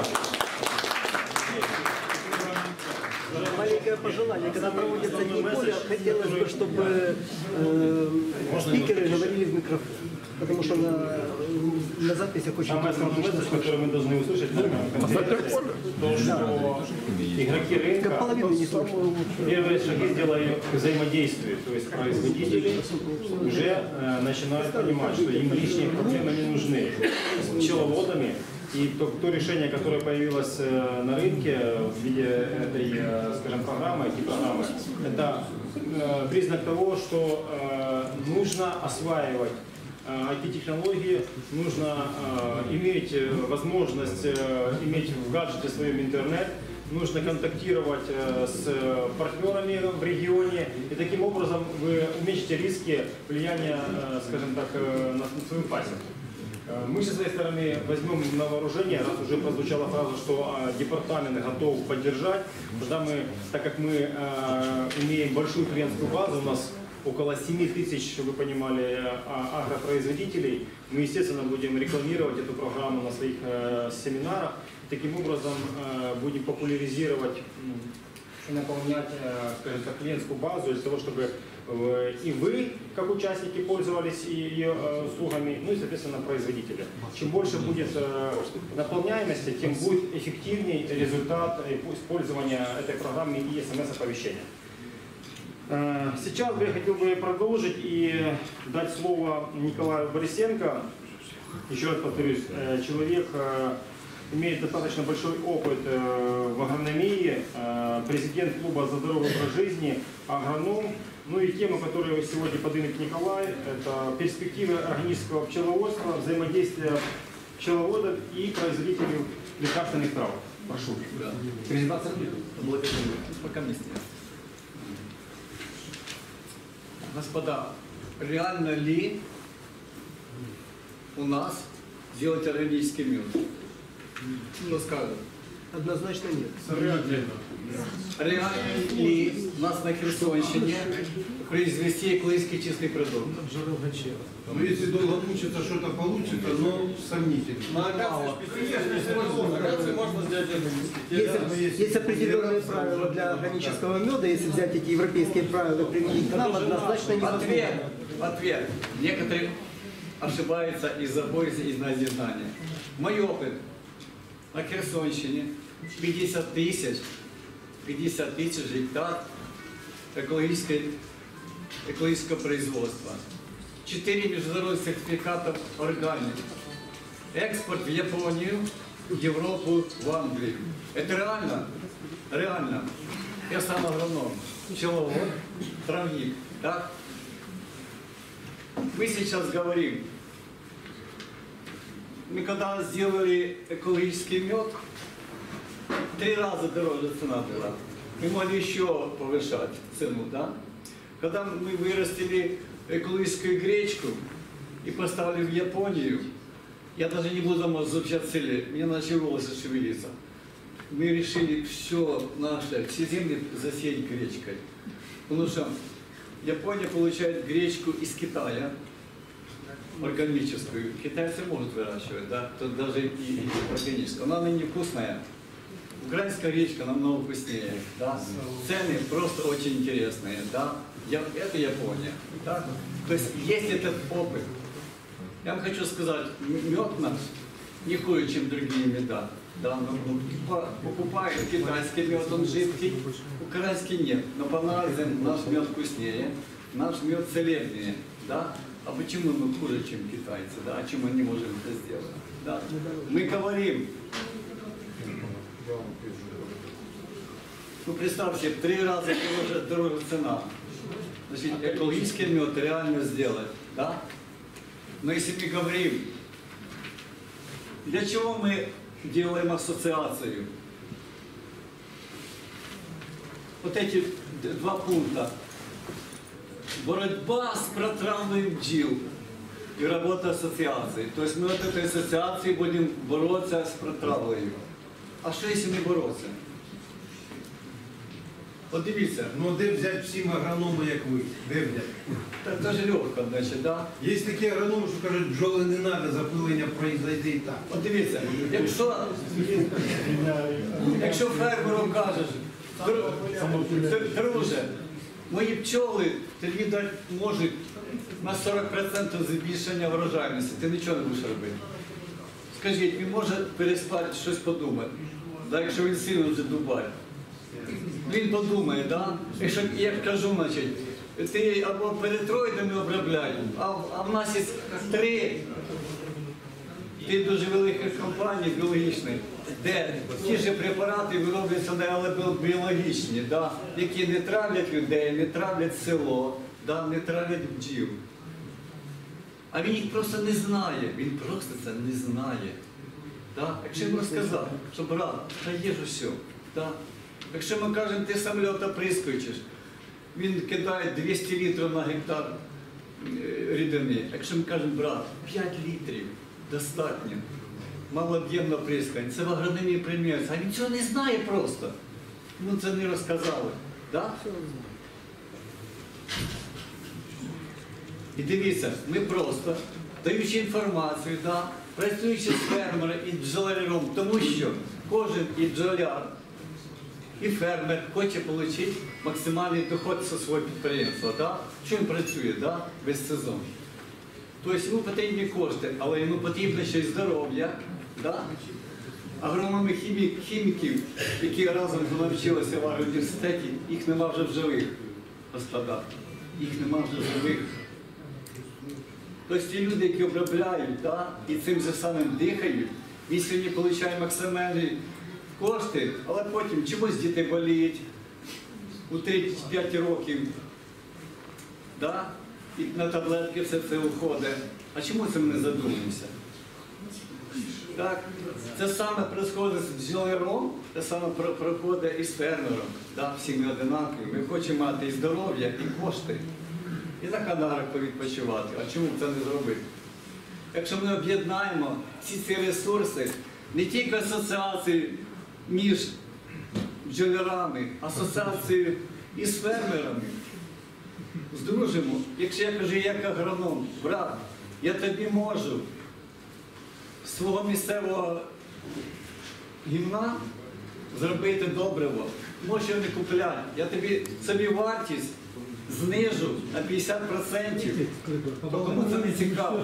Speaker 6: Маленькое пожелание, когда проводится дни поля, хотелось бы, чтобы э, спикеры говорили в микрофон. Потому что на, на записях очень...
Speaker 1: Самый основной месседж, который мы должны услышать на конференции, то, что игроки рынка первые шаги сделали к взаимодействию, то есть производители уже э, начинают понимать, что им лишние проблемы не нужны с пчеловодами. И то, то решение, которое появилось э, на рынке в виде этой, э, скажем, программы, ай ти-программы, это э, признак того, что э, нужно осваивать ай ти-технологии, нужно э, иметь возможность э, иметь в гаджете своем интернет, нужно контактировать э, с партнерами в регионе, и таким образом вы уменьшите риски влияния, э, скажем так, э, на свою пасеку. Мы со своей стороны возьмем на вооружение, раз уже прозвучала фраза, что э, департамент готов поддержать, тогда мы, так как мы э, имеем большую клиентскую базу, у нас около семи тысяч, чтобы вы понимали, агропроизводителей, мы, естественно, будем рекламировать эту программу на своих э, семинарах, таким образом э, будем популяризировать и наполнять, э, скажем так, клиентскую базу для того, чтобы э, и вы, как участники, пользовались ее э, услугами, ну и, соответственно, производители. Чем больше будет э, наполняемости, тем будет эффективнее результат использования этой программы и эс эм эс-оповещения. Сейчас бы я хотел бы продолжить и дать слово Николаю Борисенко. Еще раз повторюсь, человек имеет достаточно большой опыт в агрономии, президент клуба «За здоровый образ жизни», агроном. Ну и тема, которую сегодня поднимет Николай, это перспективы органического пчеловодства, взаимодействие пчеловодов и производителей лекарственных трав. Прошу. Презентация.
Speaker 11: Благодарю. Пока вместе. Господа, реально ли у нас делать органический мед? Ну, скажем.
Speaker 6: Однозначно нет.
Speaker 4: Сорвать
Speaker 11: реально ли у нас на Херсонщине произвести экологически чистый продукт?
Speaker 9: Ну, если долго мучиться, что-то получится, но сомнительно.
Speaker 6: Есть, есть определенные правила для органического меда. Если взять эти европейские правила и применить к нам, однозначно не
Speaker 11: Ответ, ответ. Некоторые ошибаются из-за пояса, из незнания. Мой опыт на Херсонщине пятьдесят тысяч, пятьдесят тысяч гектар экологической, экологического производства. четыре международных сертификатов органик. Экспорт в Японию, в Европу, в Англию. Это реально? Реально. Я сам агроном, пчеловод, травник. Так? Мы сейчас говорим, мы когда сделали экологический мед, три раза дороже цена была. Мы могли еще повышать цену, да? Когда мы вырастили экологическую гречку и поставили в Японию, я даже не буду изучать цели, мне начали волосы шевелиться. Мы решили все наше, все земли засеять гречкой. Потому что Япония получает гречку из Китая, органическую. Китайцы могут выращивать, да, тут даже и органическую. Она не вкусная. Украинская гречка намного вкуснее, да. Цены просто очень интересные, да. Я, это Япония, да. То есть есть этот опыт. Я вам хочу сказать, мед наш не хуже, чем другие меда. Да, но, но покупают китайский мед, он жидкий, украинский нет. Но по анализам наш мед вкуснее, наш мед целебнее, да. А почему мы хуже, чем китайцы, да? А чем мы не можем это сделать? Да? Мы говорим, ну представьте, в три раза дороже, дороже цена. Значит, экологический мед реально сделать, да? Но если мы говорим, для чего мы делаем ассоциацию? Вот эти два пункта. Борьба с протравлением бджил и работа ассоциации. То есть мы от этой ассоциации будем бороться с протравлением. А что если не бороться? От дивіться.
Speaker 9: Ну де взяти всім агрономи, як ви? Де взяти?
Speaker 11: Це ж легко, значить, да?
Speaker 9: Є такі агрономи, що кажуть, бджоли не треба, запилення произойде і так.
Speaker 11: От дивіться, якщо, якщо фермеру кажеш, друже, мої пчоли, ти віддати можуть на сорок відсотків збільшення врожайності, ти нічого не будеш робити. Скажіть, він може переспати, щось подумати, да, якщо він сильно вже дубає. Він подумає, да? Якщо я кажу, значить, ти або перетроїдами обробляй, а, а в нас є три ти дуже великих компаній біологічних, де ті ж препарати виробляться, але біологічні, да? Які не травлять людей, не травлять село, да? Не травлять бджіл. А він їх просто не знає, він просто це не знає. Да? Якщо йому розказати, що брат, та є ж усе. Да? Якщо ми кажемо, ти самоліт оприскуєш, він кидає двісті літрів на гектар рідини. Якщо ми кажемо, брат, п'ять літрів достатньо, малооб'ємно прискань, це в агрономії приймається, а він цього не знає просто. Ну це не розказали. Да? І дивіться, ми просто, даючи інформацію, да, працюючи з фермером і бджолярем, тому що кожен і бджоляр, і фермер хоче отримати максимальний доход зі свого підприємства. Да? Що він працює, да? Весь сезон. Тобто йому потрібні кошти, але йому потрібно ще й здоров'я. Да? Агрономи хіміків, які разом навчилися в агроуніверситеті, їх нема вже в живих, господа. Їх нема вже в живих. Тобто ті люди, які обробляють, да? І цим же самим дихають, він сьогодні отримує максимальні кошти, але потім чомусь діти боліють у тридцять п'ять років, да? І на таблетки все це уходить. А чому це ми не задумаємося? Так? Це саме проходить з бджоляром, це саме проходить і з фермером. Да? Всі ми одинакові. Ми хочемо мати і здоров'я, і кошти, і на канарах повідпочивати. А чому це не зробити? Якщо ми об'єднаємо всі ці ресурси, не тільки асоціації між бджолярами, асоціацією із фермерами. Здружимо. Якщо я кажу, як агроном, брат, я тобі можу з свого місцевого гімна зробити добриво. Можеш його не купляти. Я тобі собі вартість знижу на п'ятдесят відсотків. То кому це не цікаво?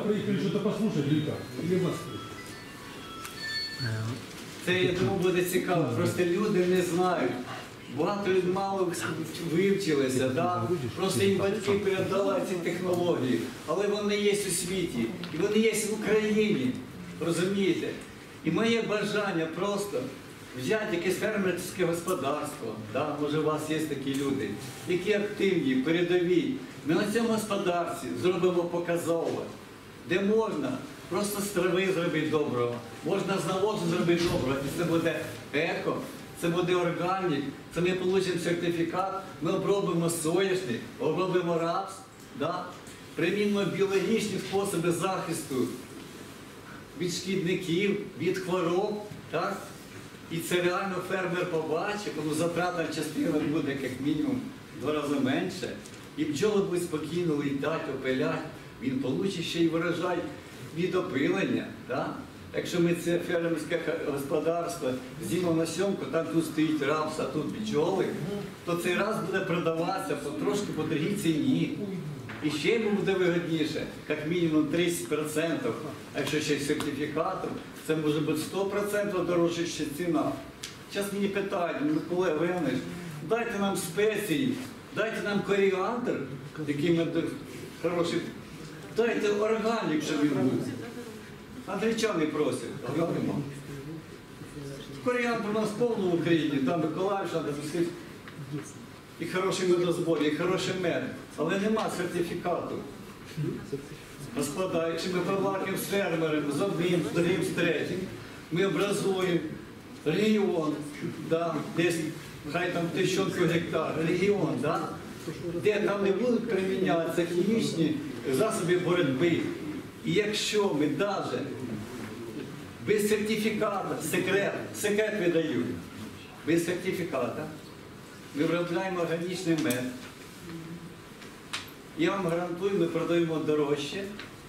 Speaker 11: Це, я думаю, буде цікаво. Просто люди не знають. Багато людей мало вивчилися, да? Просто їм батьки передали ці технології. Але вони є у світі. І вони є в Україні. Розумієте? І моє бажання просто взяти якесь фермерське господарство, да? Може у вас є такі люди, які активні, передові. Ми на цьому господарстві зробимо показово, де можна просто з трави зробити доброго, можна з навозу зробити доброго, і це буде еко, це буде органік, це ми отримаємо сертифікат, ми обробимо соняшник, обробимо рапс, да? Примінимо біологічні способи захисту від шкідників, від хвороб, так? І це реально фермер побачить, тому затратна частина буде як мінімум в два рази менше. І бджоли будуть спокійно літати, опилять, він отримає ще й врожай від опилення. Так? Якщо ми це фермерське господарство знімемо на сьомку, там тут стоїть рапс, а тут бджоли, то цей раз буде продаватися по трошки по другій ціні. І ще йому буде вигідніше, як мінімум тридцять відсотків, а якщо ще й сертифікатом, це може бути сто відсотків дорожча ще ціна. Зараз мені питають, Микола Євгенович, дайте нам спеції, дайте нам коріандр, який ми хороший, дайте органік, щоб він був. Англічани просять, а його нема. Коріандр у нас повно в Україні, там Миколаївщина, і хороший медозбор, і хороший мед, але нема сертифікату. Господа, якщо ми побалакаємо з фермерами, з одним, з другим, з третім, ми образуємо регіон, да, десь, хай там тисячонку гектар, регіон, да, де там не будуть примінятися хімічні засоби боротьби. І якщо ми навіть без сертифіката, секрет, секрет видають, без сертифіката, ми виробляємо органічний мед. Я вам гарантую, ми продаємо дорожче,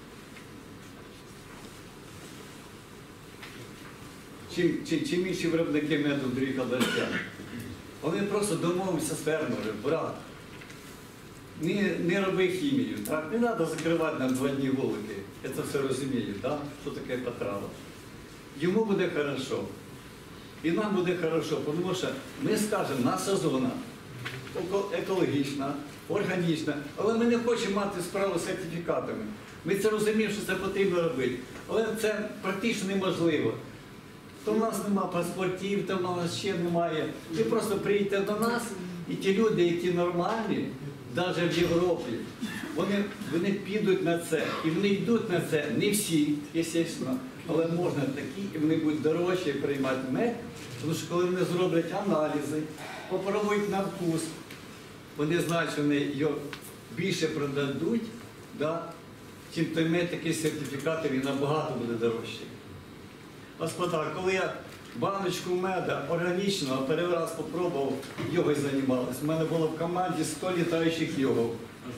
Speaker 11: чим, чим, чим інші виробники меду в других областях. Вони просто домовимося з фермером, брат, не, не роби хімію, так? Не треба закривати на два дні вулики. Я це все розумію, так? Що таке потрава. Йому буде хорошо. І нам буде хорошо, тому що ми скажемо, наша зона екологічна, органічна, але ми не хочемо мати справу з сертифікатами. Ми це розуміємо, що це потрібно робити. Але це практично неможливо. То в нас немає паспортів, то в нас ще немає. Ви просто приїдете до нас, і ті люди, які нормальні, навіть в Європі, вони, вони підуть на це. І вони йдуть на це, не всі, звісно, але можна такі, і вони будуть дорожче приймати мед, тому що коли вони зроблять аналізи, попробують на вкус, вони знають, що вони його більше продадуть, да, чим той мед, такий сертифікат, він набагато буде дорожчий. Господа, коли я баночку меда органічного перший раз спробував, йогою займалась. У мене було в команді сто літаючих йогов.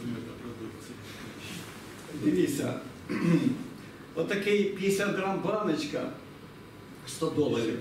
Speaker 11: Дивіться, отакий п'ятдесят грам баночка, сто доларів.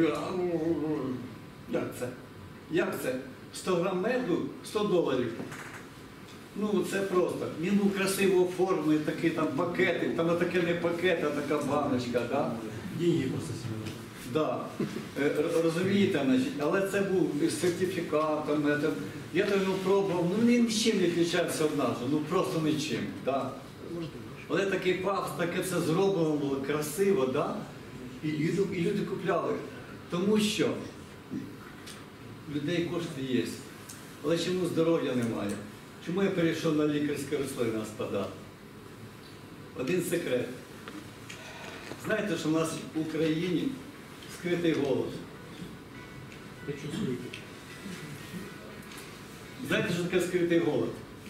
Speaker 11: Як це? Як це? сто грам меду, сто доларів. Ну, це просто. Він був красиво оформлений, такий там пакетик, там таке не пакет, а така баночка, да?
Speaker 1: Деньги просто себе.
Speaker 11: Да. Розумієте, значить, але це був з сертифікатом. Это... Я тоді ну, пробував, ну він нічим не відрізняється від нашого, ну просто нічим. Да. Але такий пафос, таке це зроблено було красиво, да? і, і, і люди купляли. Тому що людей кошти є, але чому здоров'я немає? Чому я перейшов на лікарське рослинне, господа? Один секрет. Знаєте, що в нас в Україні скритий голод? Знаєте, що таке скритий голод?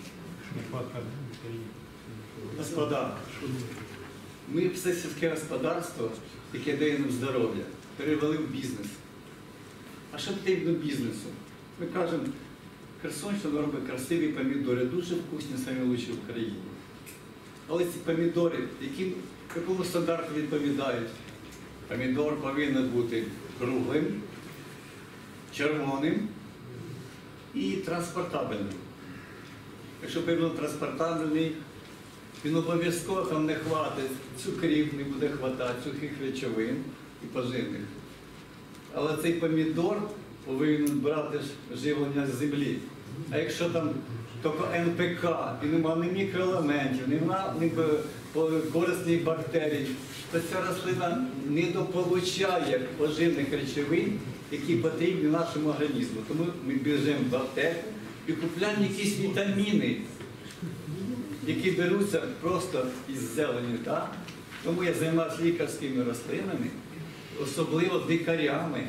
Speaker 11: Господа, ми все сільське господарство, яке дає нам здоров'я, перевели в бізнес. а що потрібно бізнесу? Ми кажемо, Херсонщина робить красиві помідори, дуже вкусні, самі лучші в Україні. Але ці помідори, яким, якому стандарту відповідають? Помідор повинен бути круглим, червоним і транспортабельним. Якщо помідор транспортабельний, він обов'язково там не хватить цукрів, не буде хватати, сухих речовин і поживних. Але цей помідор повинен брати живлення з землі. А якщо там тільки ен пе ка, і немає ні мікроелементів, немає ні корисних бактерій, то ця рослина не дополучає поживних речовин, які потрібні нашому організму. Тому ми біжимо в аптеку і купуємо якісь вітаміни, які беруться просто із зелені. Так? Тому я займаюся лікарськими рослинами, особливо дикарями,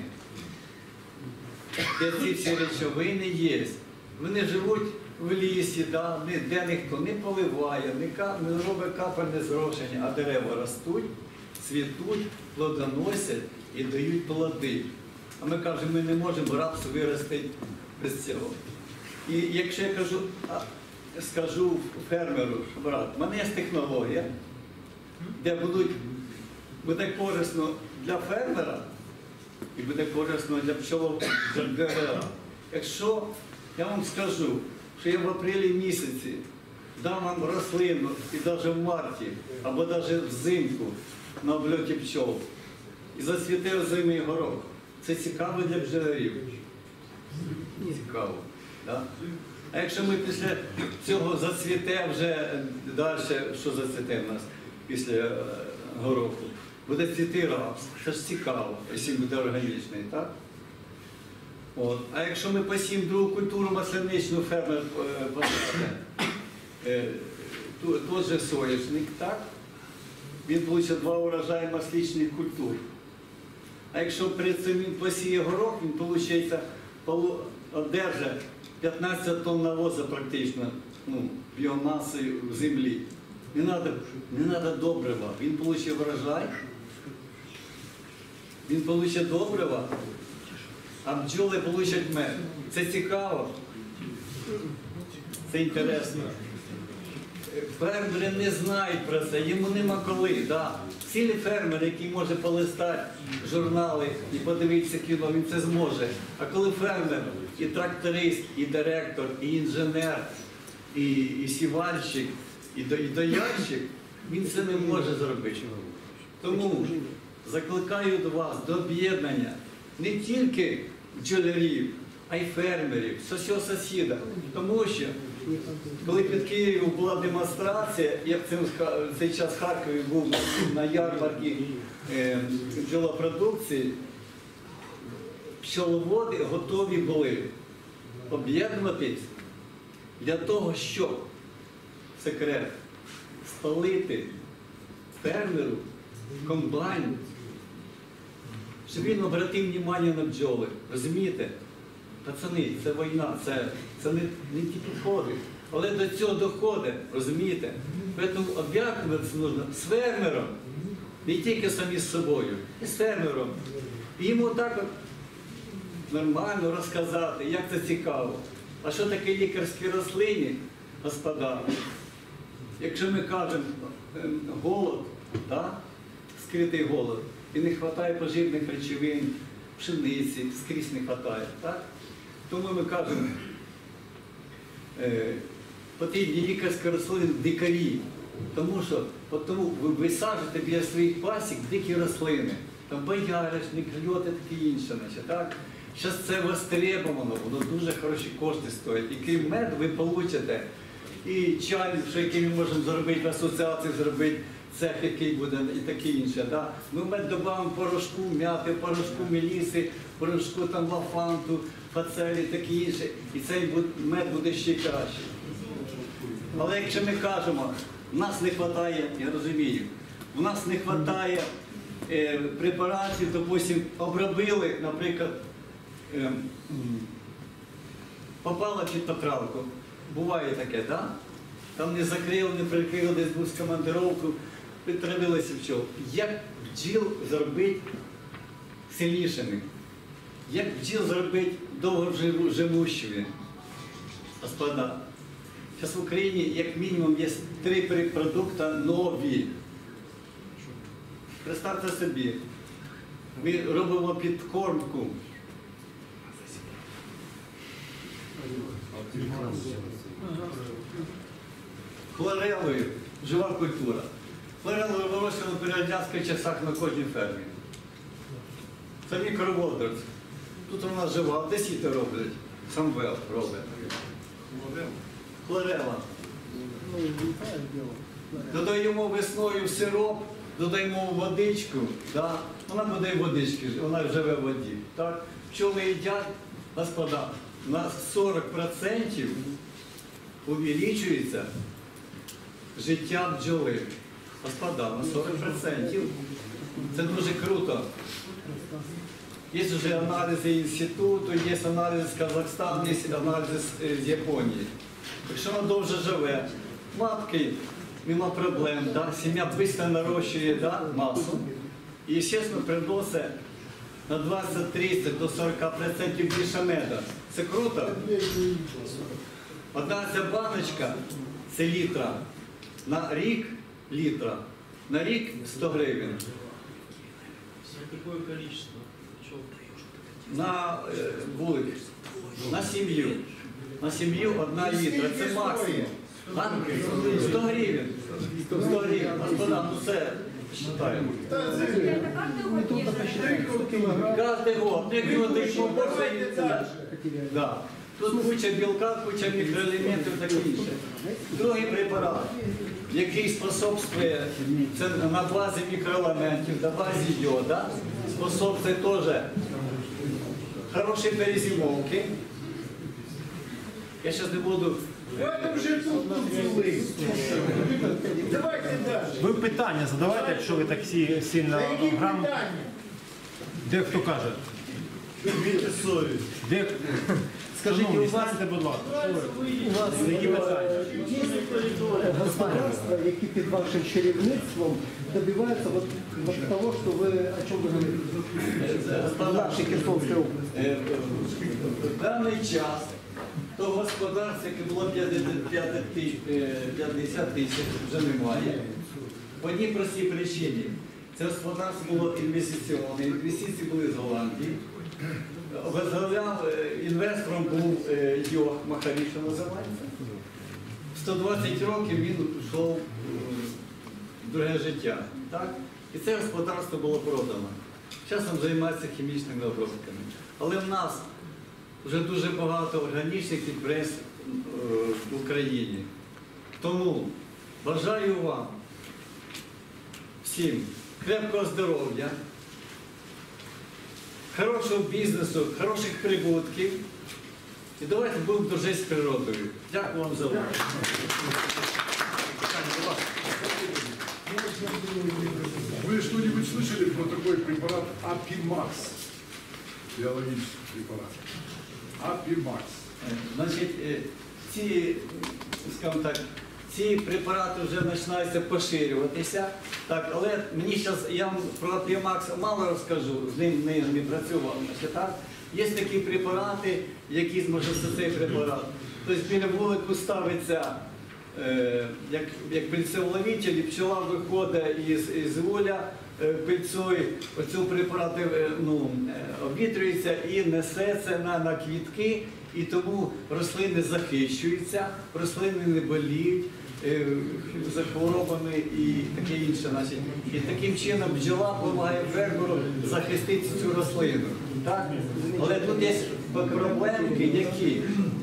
Speaker 11: де ці всі речовини є. Вони живуть в лісі, да? Де ніхто не поливає, не, ка... не робить капельне зрошення, а дерева ростуть, цвітуть, плодоносять і дають плоди. А ми кажемо, ми не можемо рапсу виростити без цього. І якщо я кажу, скажу фермеру, брат, в мене є технологія, де будуть, буде корисно для фермера і буде корисно для пчеловода. Якщо я вам скажу, що я в апрелі місяці дам вам рослину і навіть в марті, або навіть взимку на обльоті пчол, і зацвіте озимий горох, це цікаво для бджолярів? Цікаво. Да? А якщо ми після цього зацвіте вже далі, що зацвіте в нас після гороху? Буде цвіти рапс, це ж цікаво, якщо буде органічний, так? От. А якщо ми посіємо другу культуру масляничну, фермер посаде, тот же соняшник, так? Він отримає два урожаї масличних культур. А якщо перед цим він посіє горох, він виходить, одержить п'ятнадцять тонн навозу практично, ну, біомаси в землі. Не треба, не треба добрива. Він отримає врожай, він отримає добрива, а бджоли отримають мед. Це цікаво, це інтересно. Фермери не знають про це, йому нема коли. Да. Цілий фермер, який може полистати журнали і подивитися кіно, він це зможе. А коли фермер і тракторист, і директор, і інженер, і, і сівальщик, і, до, і доярщик, він це не може зробити. Тому закликаю до вас, до об'єднання не тільки бджолярів, а й фермерів, сусіда. Тому що коли під Києвом була демонстрація, я в цей час в Харкові був на ярмарці бджолопродукції, пчеловоди готові були об'єднуватись для того, щоб, секрет, спалити фермеру комбайн, щоб він обратив увагу на бджоли. Розумієте? Пацани, це війна, це, це не, не ті підходи. Але до цього доходить, розумієте? Тому об'єднуватися потрібно з фермером, не тільки самі з собою, і з фермером. І йому так от нормально розказати, як це цікаво. А що таке лікарські рослини, господа? Якщо ми кажемо голод, так? Скритий голод, і не вистачає поживних речовин, пшениці, скрізь не вистачає, так? Тому ми кажемо, е, потрібні лікарські рослини дикарі, тому що тому ви висаджуєте біля своїх пасік дикі рослини, там бояришник, льоти, таке інше, так? Зараз це востребовано, воно дуже хороші кошти стоїть. І крім меду ви получите і чай, що який ми можемо зробити, в асоціації зробити, цех, який буде і таке інше. Да? Ми мед додаємо порошку м'яти, порошку меліси, порошку там лафанту, фацелі, таке інше. І цей мед буде ще краще. Але якщо ми кажемо, в нас не вистачає, я розумію, в нас не вистачає е, препаратів, допустим, обробили, наприклад, е, попала під потравку. Буває таке, так? Да? Там не закрили, не прикрили, десь був з командировку, підтравилися пчол. Як бджіл зробити сильнішими? Як бджіл зробити довгоживущими? Господа, зараз в Україні як мінімум є три продукти нові. Представте собі, ми робимо підкормку. Хлорелою, жива культура. Хлорелою вирощено при радянських часах на кожній фермі. Це мікроводорці. Тут вона жива, де сіти роблять? Самвел робить. Хлорела. Додаємо весною в сироп, додаємо в водичку, да? Вона буде і водички, вона живе в воді. Так? Пчоли їдять, господа, на сорок відсотків увеличується життя бджоли. Господа, на сорок відсотків. Це дуже круто. Є вже аналізи інституту, є аналізи з Казахстану, є аналізи з Японії. Якщо вона довше живе, матки, нема проблем, да? Сім'я швидко нарощує, да? Масу. І, чесно, приносить на двадцять-тридцять до сорока відсотків більше меда. Це круто. Одна ця баночка, це літра, на рік літра, на рік сто гривень.
Speaker 3: Какое количество?
Speaker 11: На е, вулик, на сім'ю. На сім'ю одна літра, це максимум. А? сто гривень. сто гривень. Господа, ну це считаємо. Кожен год. Як води побольше. Да. Тут куча білка, куча мікроелементів і таке інше. Другий препарат, який способствує, це на базі мікроелементів, на базі йода, способствує теж хороші перезимовки. Я зараз не буду...
Speaker 1: Ви питання задавайте, якщо ви так всі сильно грам. Де хто каже? Де? Скажіть, у вас, будь ласка, які питання?
Speaker 6: Господарства, які під вашим керівництвом добиваються вот, вот того, що ви, о чому ви говорите, в нашій Херсонській області.
Speaker 11: В даний час то господарство, яке було п'ятдесят тисяч, вже немає. По одній простій причині. Це господарство було інвестиційне, інвестиції були з Голландії. Возглавляв, інвестором був Йох Махарі, що називається. сто двадцять років він пішов в друге життя. Так? І це господарство було продано. Часом займається хімічними обробками. Але в нас вже дуже багато органічних підприємств в Україні. Тому бажаю вам всім крепкого здоров'я, хорошого бізнесу, хороших прибутків. І давайте будемо дружити з природою. Дякую вам за увагу.
Speaker 8: Вы что-нибудь слышали про такой препарат Апимакс? Биологический препарат. Апимакс.
Speaker 11: Значить, ці, скажімо так, ці препарати вже починаються поширюватися. Так, але мені зараз, я вам про Апімакс мало розкажу, з ним не, не працював. Значить, так? Є такі препарати, які зможуть цей препарат. Тобто біля вулику ставиться е, як, як пильцеуловитель, і пчола виходить із, із вуля е, пильцою, оцю препарат е, ну, е, обвітрюється і несеться на, на квітки, і тому рослини захищуються, рослини не боліють, е, за хворобами і таке інше. Значить. І таким чином бджола допомагає фермеру захистити цю рослину. Так? Але тут є проблемки, які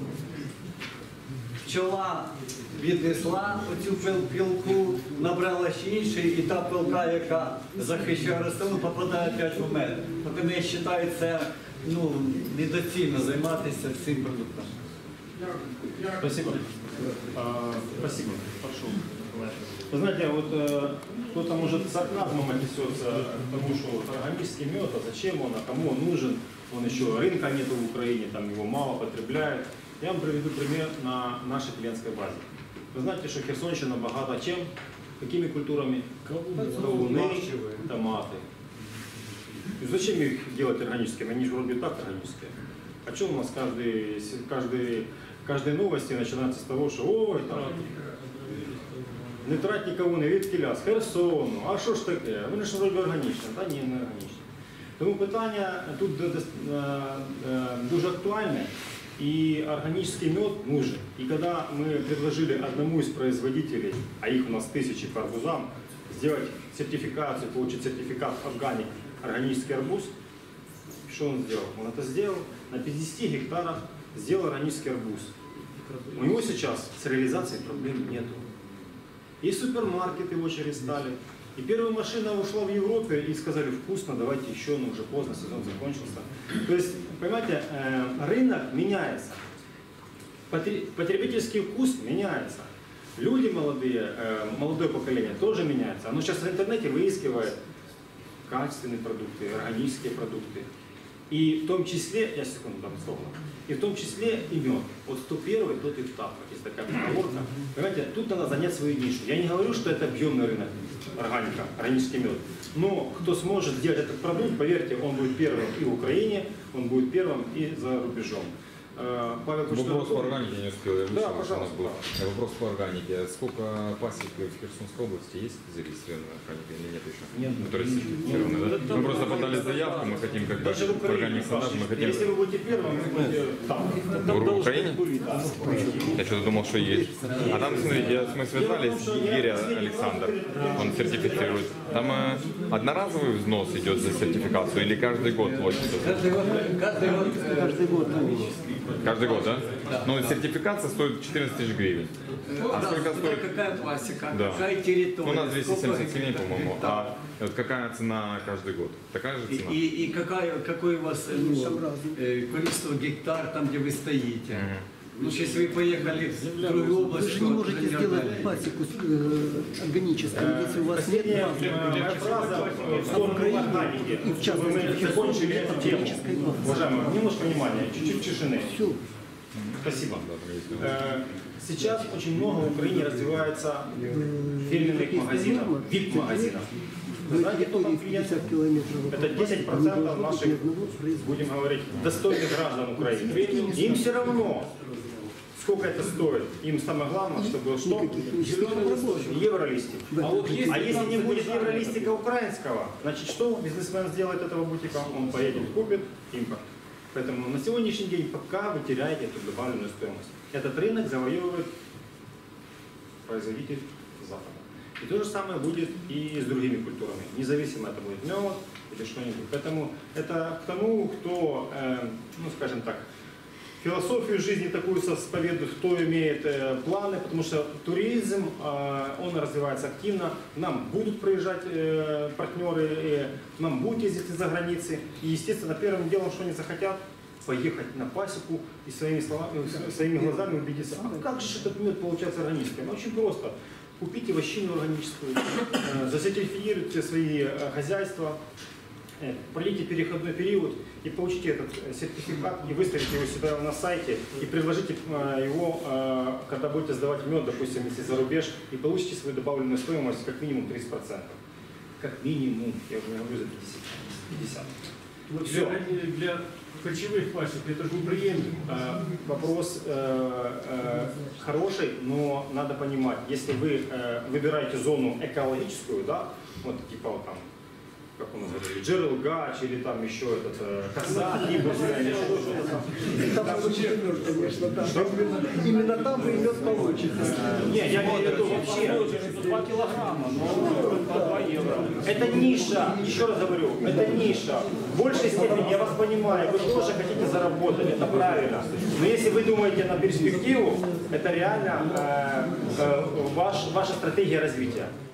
Speaker 11: пчола віднесла оцю пилку, набрала ще іншої, і та пилка, яка захищає рослину, попадає опять в мед. Тому я вважаю, це ну, недоцільно займатися цим продуктом.
Speaker 1: Спасибо. А, спасибо. Прошу. Вы знаете, вот э, кто-то может с сарказмом отнесется к тому, что вот органический мед, а зачем он, а кому он нужен, он еще рынка нет в Украине, там его мало потребляют. Я вам приведу пример на нашей клиентской базе. Вы знаете, что Херсонщина богата чем? Какими культурами? Кавуны, томаты. И зачем их делать органическими? Они же вроде так органические. А что у нас каждый, каждый, каждой новости начинается с того, что ой, там, не трать никого не від кіля, з Херсону, а що ж таке? Вони ж вроді органічні, та ні, не органічні. Тому питання тут дуже актуальне, и органический мед нужен. И когда мы предложили одному из производителей, а их у нас тысячи по арбузам, сделать сертификацию, получить сертификат органик, органический арбуз, что он сделал? Он это сделал на пятидесяти гектарах, сделал органический арбуз. У него сейчас с реализацией проблем нету. И супермаркеты в очередь стали. И первая машина ушла в Европу и сказали, вкусно, давайте еще, но уже поздно, сезон закончился. То есть, понимаете, рынок меняется. Потребительский вкус меняется. Люди молодые, молодое поколение тоже меняется. Оно сейчас в интернете выискивает качественные продукты, органические продукты. И в том числе, я секунду дам слово, и в том числе и мед. Вот кто первый, тот и в тапках. Есть такая поговорка. Понимаете, тут надо занять свою нишу. Я не говорю, что это объемный рынок, органика, органический мед. Но кто сможет сделать этот продукт, поверьте, он будет первым и в Украине, он будет первым и за рубежом. Павел,
Speaker 12: вопрос по органике не успел. Я
Speaker 1: да, пожалуйста.
Speaker 12: Был. Вопрос по органике. Сколько пасек в Херсонской области есть зарегистрированная органика или нет еще?
Speaker 1: Нет.
Speaker 12: Которые сертифицированы, да? Мы просто подали заявку, мы хотим как бы органик стандарт, мы хотим...
Speaker 1: Если вы будете первым, вы будете там.
Speaker 12: В Украине? Я что-то думал, что есть. А там, смотрите, мы связались с Игорем Александр, он сертифицирует. Там э, одноразовый взнос идет за сертификацию или каждый год платится?
Speaker 6: Каждый год. Каждый год.
Speaker 12: Каждый год, да? Да. Но сертификация стоит четырнадцать тысяч гривен. А
Speaker 11: да,
Speaker 12: сколько стоит?
Speaker 11: Какая пасека,
Speaker 12: да.
Speaker 11: какая территория?
Speaker 12: Ну, у нас двести семьдесят семей, по-моему. Да. А вот какая цена каждый год? Такая же цена?
Speaker 11: И, и, и какая, какое у вас ну, э, количество гектар там, где вы стоите? Mm-hmm. Ну, если вы поехали в другую область,
Speaker 6: вы же не можете сделать пасеку э, органическую, если у вас нет базы. А в Украине, и в частности, в Херсоне нет органической базы.
Speaker 1: Уважаемые, немножко внимания, чуть-чуть тишины.
Speaker 6: Все.
Speaker 1: Спасибо. Сейчас очень много в Украине развивается фирменных магазинов, вип-магазинов. Знаете, кто там клиенты? Это десять процентов наших, будем говорить, достойных граждан Украины. Им все равно, сколько это стоит. Им самое главное, чтобы что? Евролистик. А, вот если, а если не будет евролистика украинского, значит что бизнесмен сделает этого бутика? Он поедет, купит импорт. Поэтому на сегодняшний день пока вы теряете эту добавленную стоимость. Этот рынок завоевывает производитель Запада. И то же самое будет и с другими культурами. Независимо это будет мед или что-нибудь. Поэтому это к тому, кто, э, ну скажем так, философию жизни такую исповедует, кто имеет э, планы, потому что туризм, э, он развивается активно, нам будут приезжать э, партнеры, э, нам будут ездить из-за границы, и, естественно, первым делом, что они захотят, поехать на пасеку и своими, словами, своими глазами убедиться, а как же этот мед получается органическим? Очень просто. Купите вощину органическую, э, засертифицируйте свои э, хозяйства, пройдите переходной период и получите этот сертификат и выставите его себя на сайте и предложите его, когда будете сдавать мед, допустим, если за рубеж, и получите свою добавленную стоимость как минимум тридцать процентов. Как минимум, я уже не говорю за пятьдесят.
Speaker 4: Вот все. Для, для кочевых пасек это же неприемлемо.
Speaker 1: Вопрос э, э, хороший, но надо понимать, если вы э, выбираете зону экологическую, да, вот типа вот там, как у нас говорили, Джерел Гач или там еще этот э, коса, Либерская или что-то там.
Speaker 6: Там получится мед, конечно, там. Именно там вы мед получите.
Speaker 1: Не, я имею в виду вообще два килограмма, но по два евро. Это ниша, еще раз говорю, это ниша. В большей степени, я вас понимаю, вы тоже хотите заработать, это правильно. Но если вы думаете на перспективу, это реально э, э, ваш, ваша стратегия развития.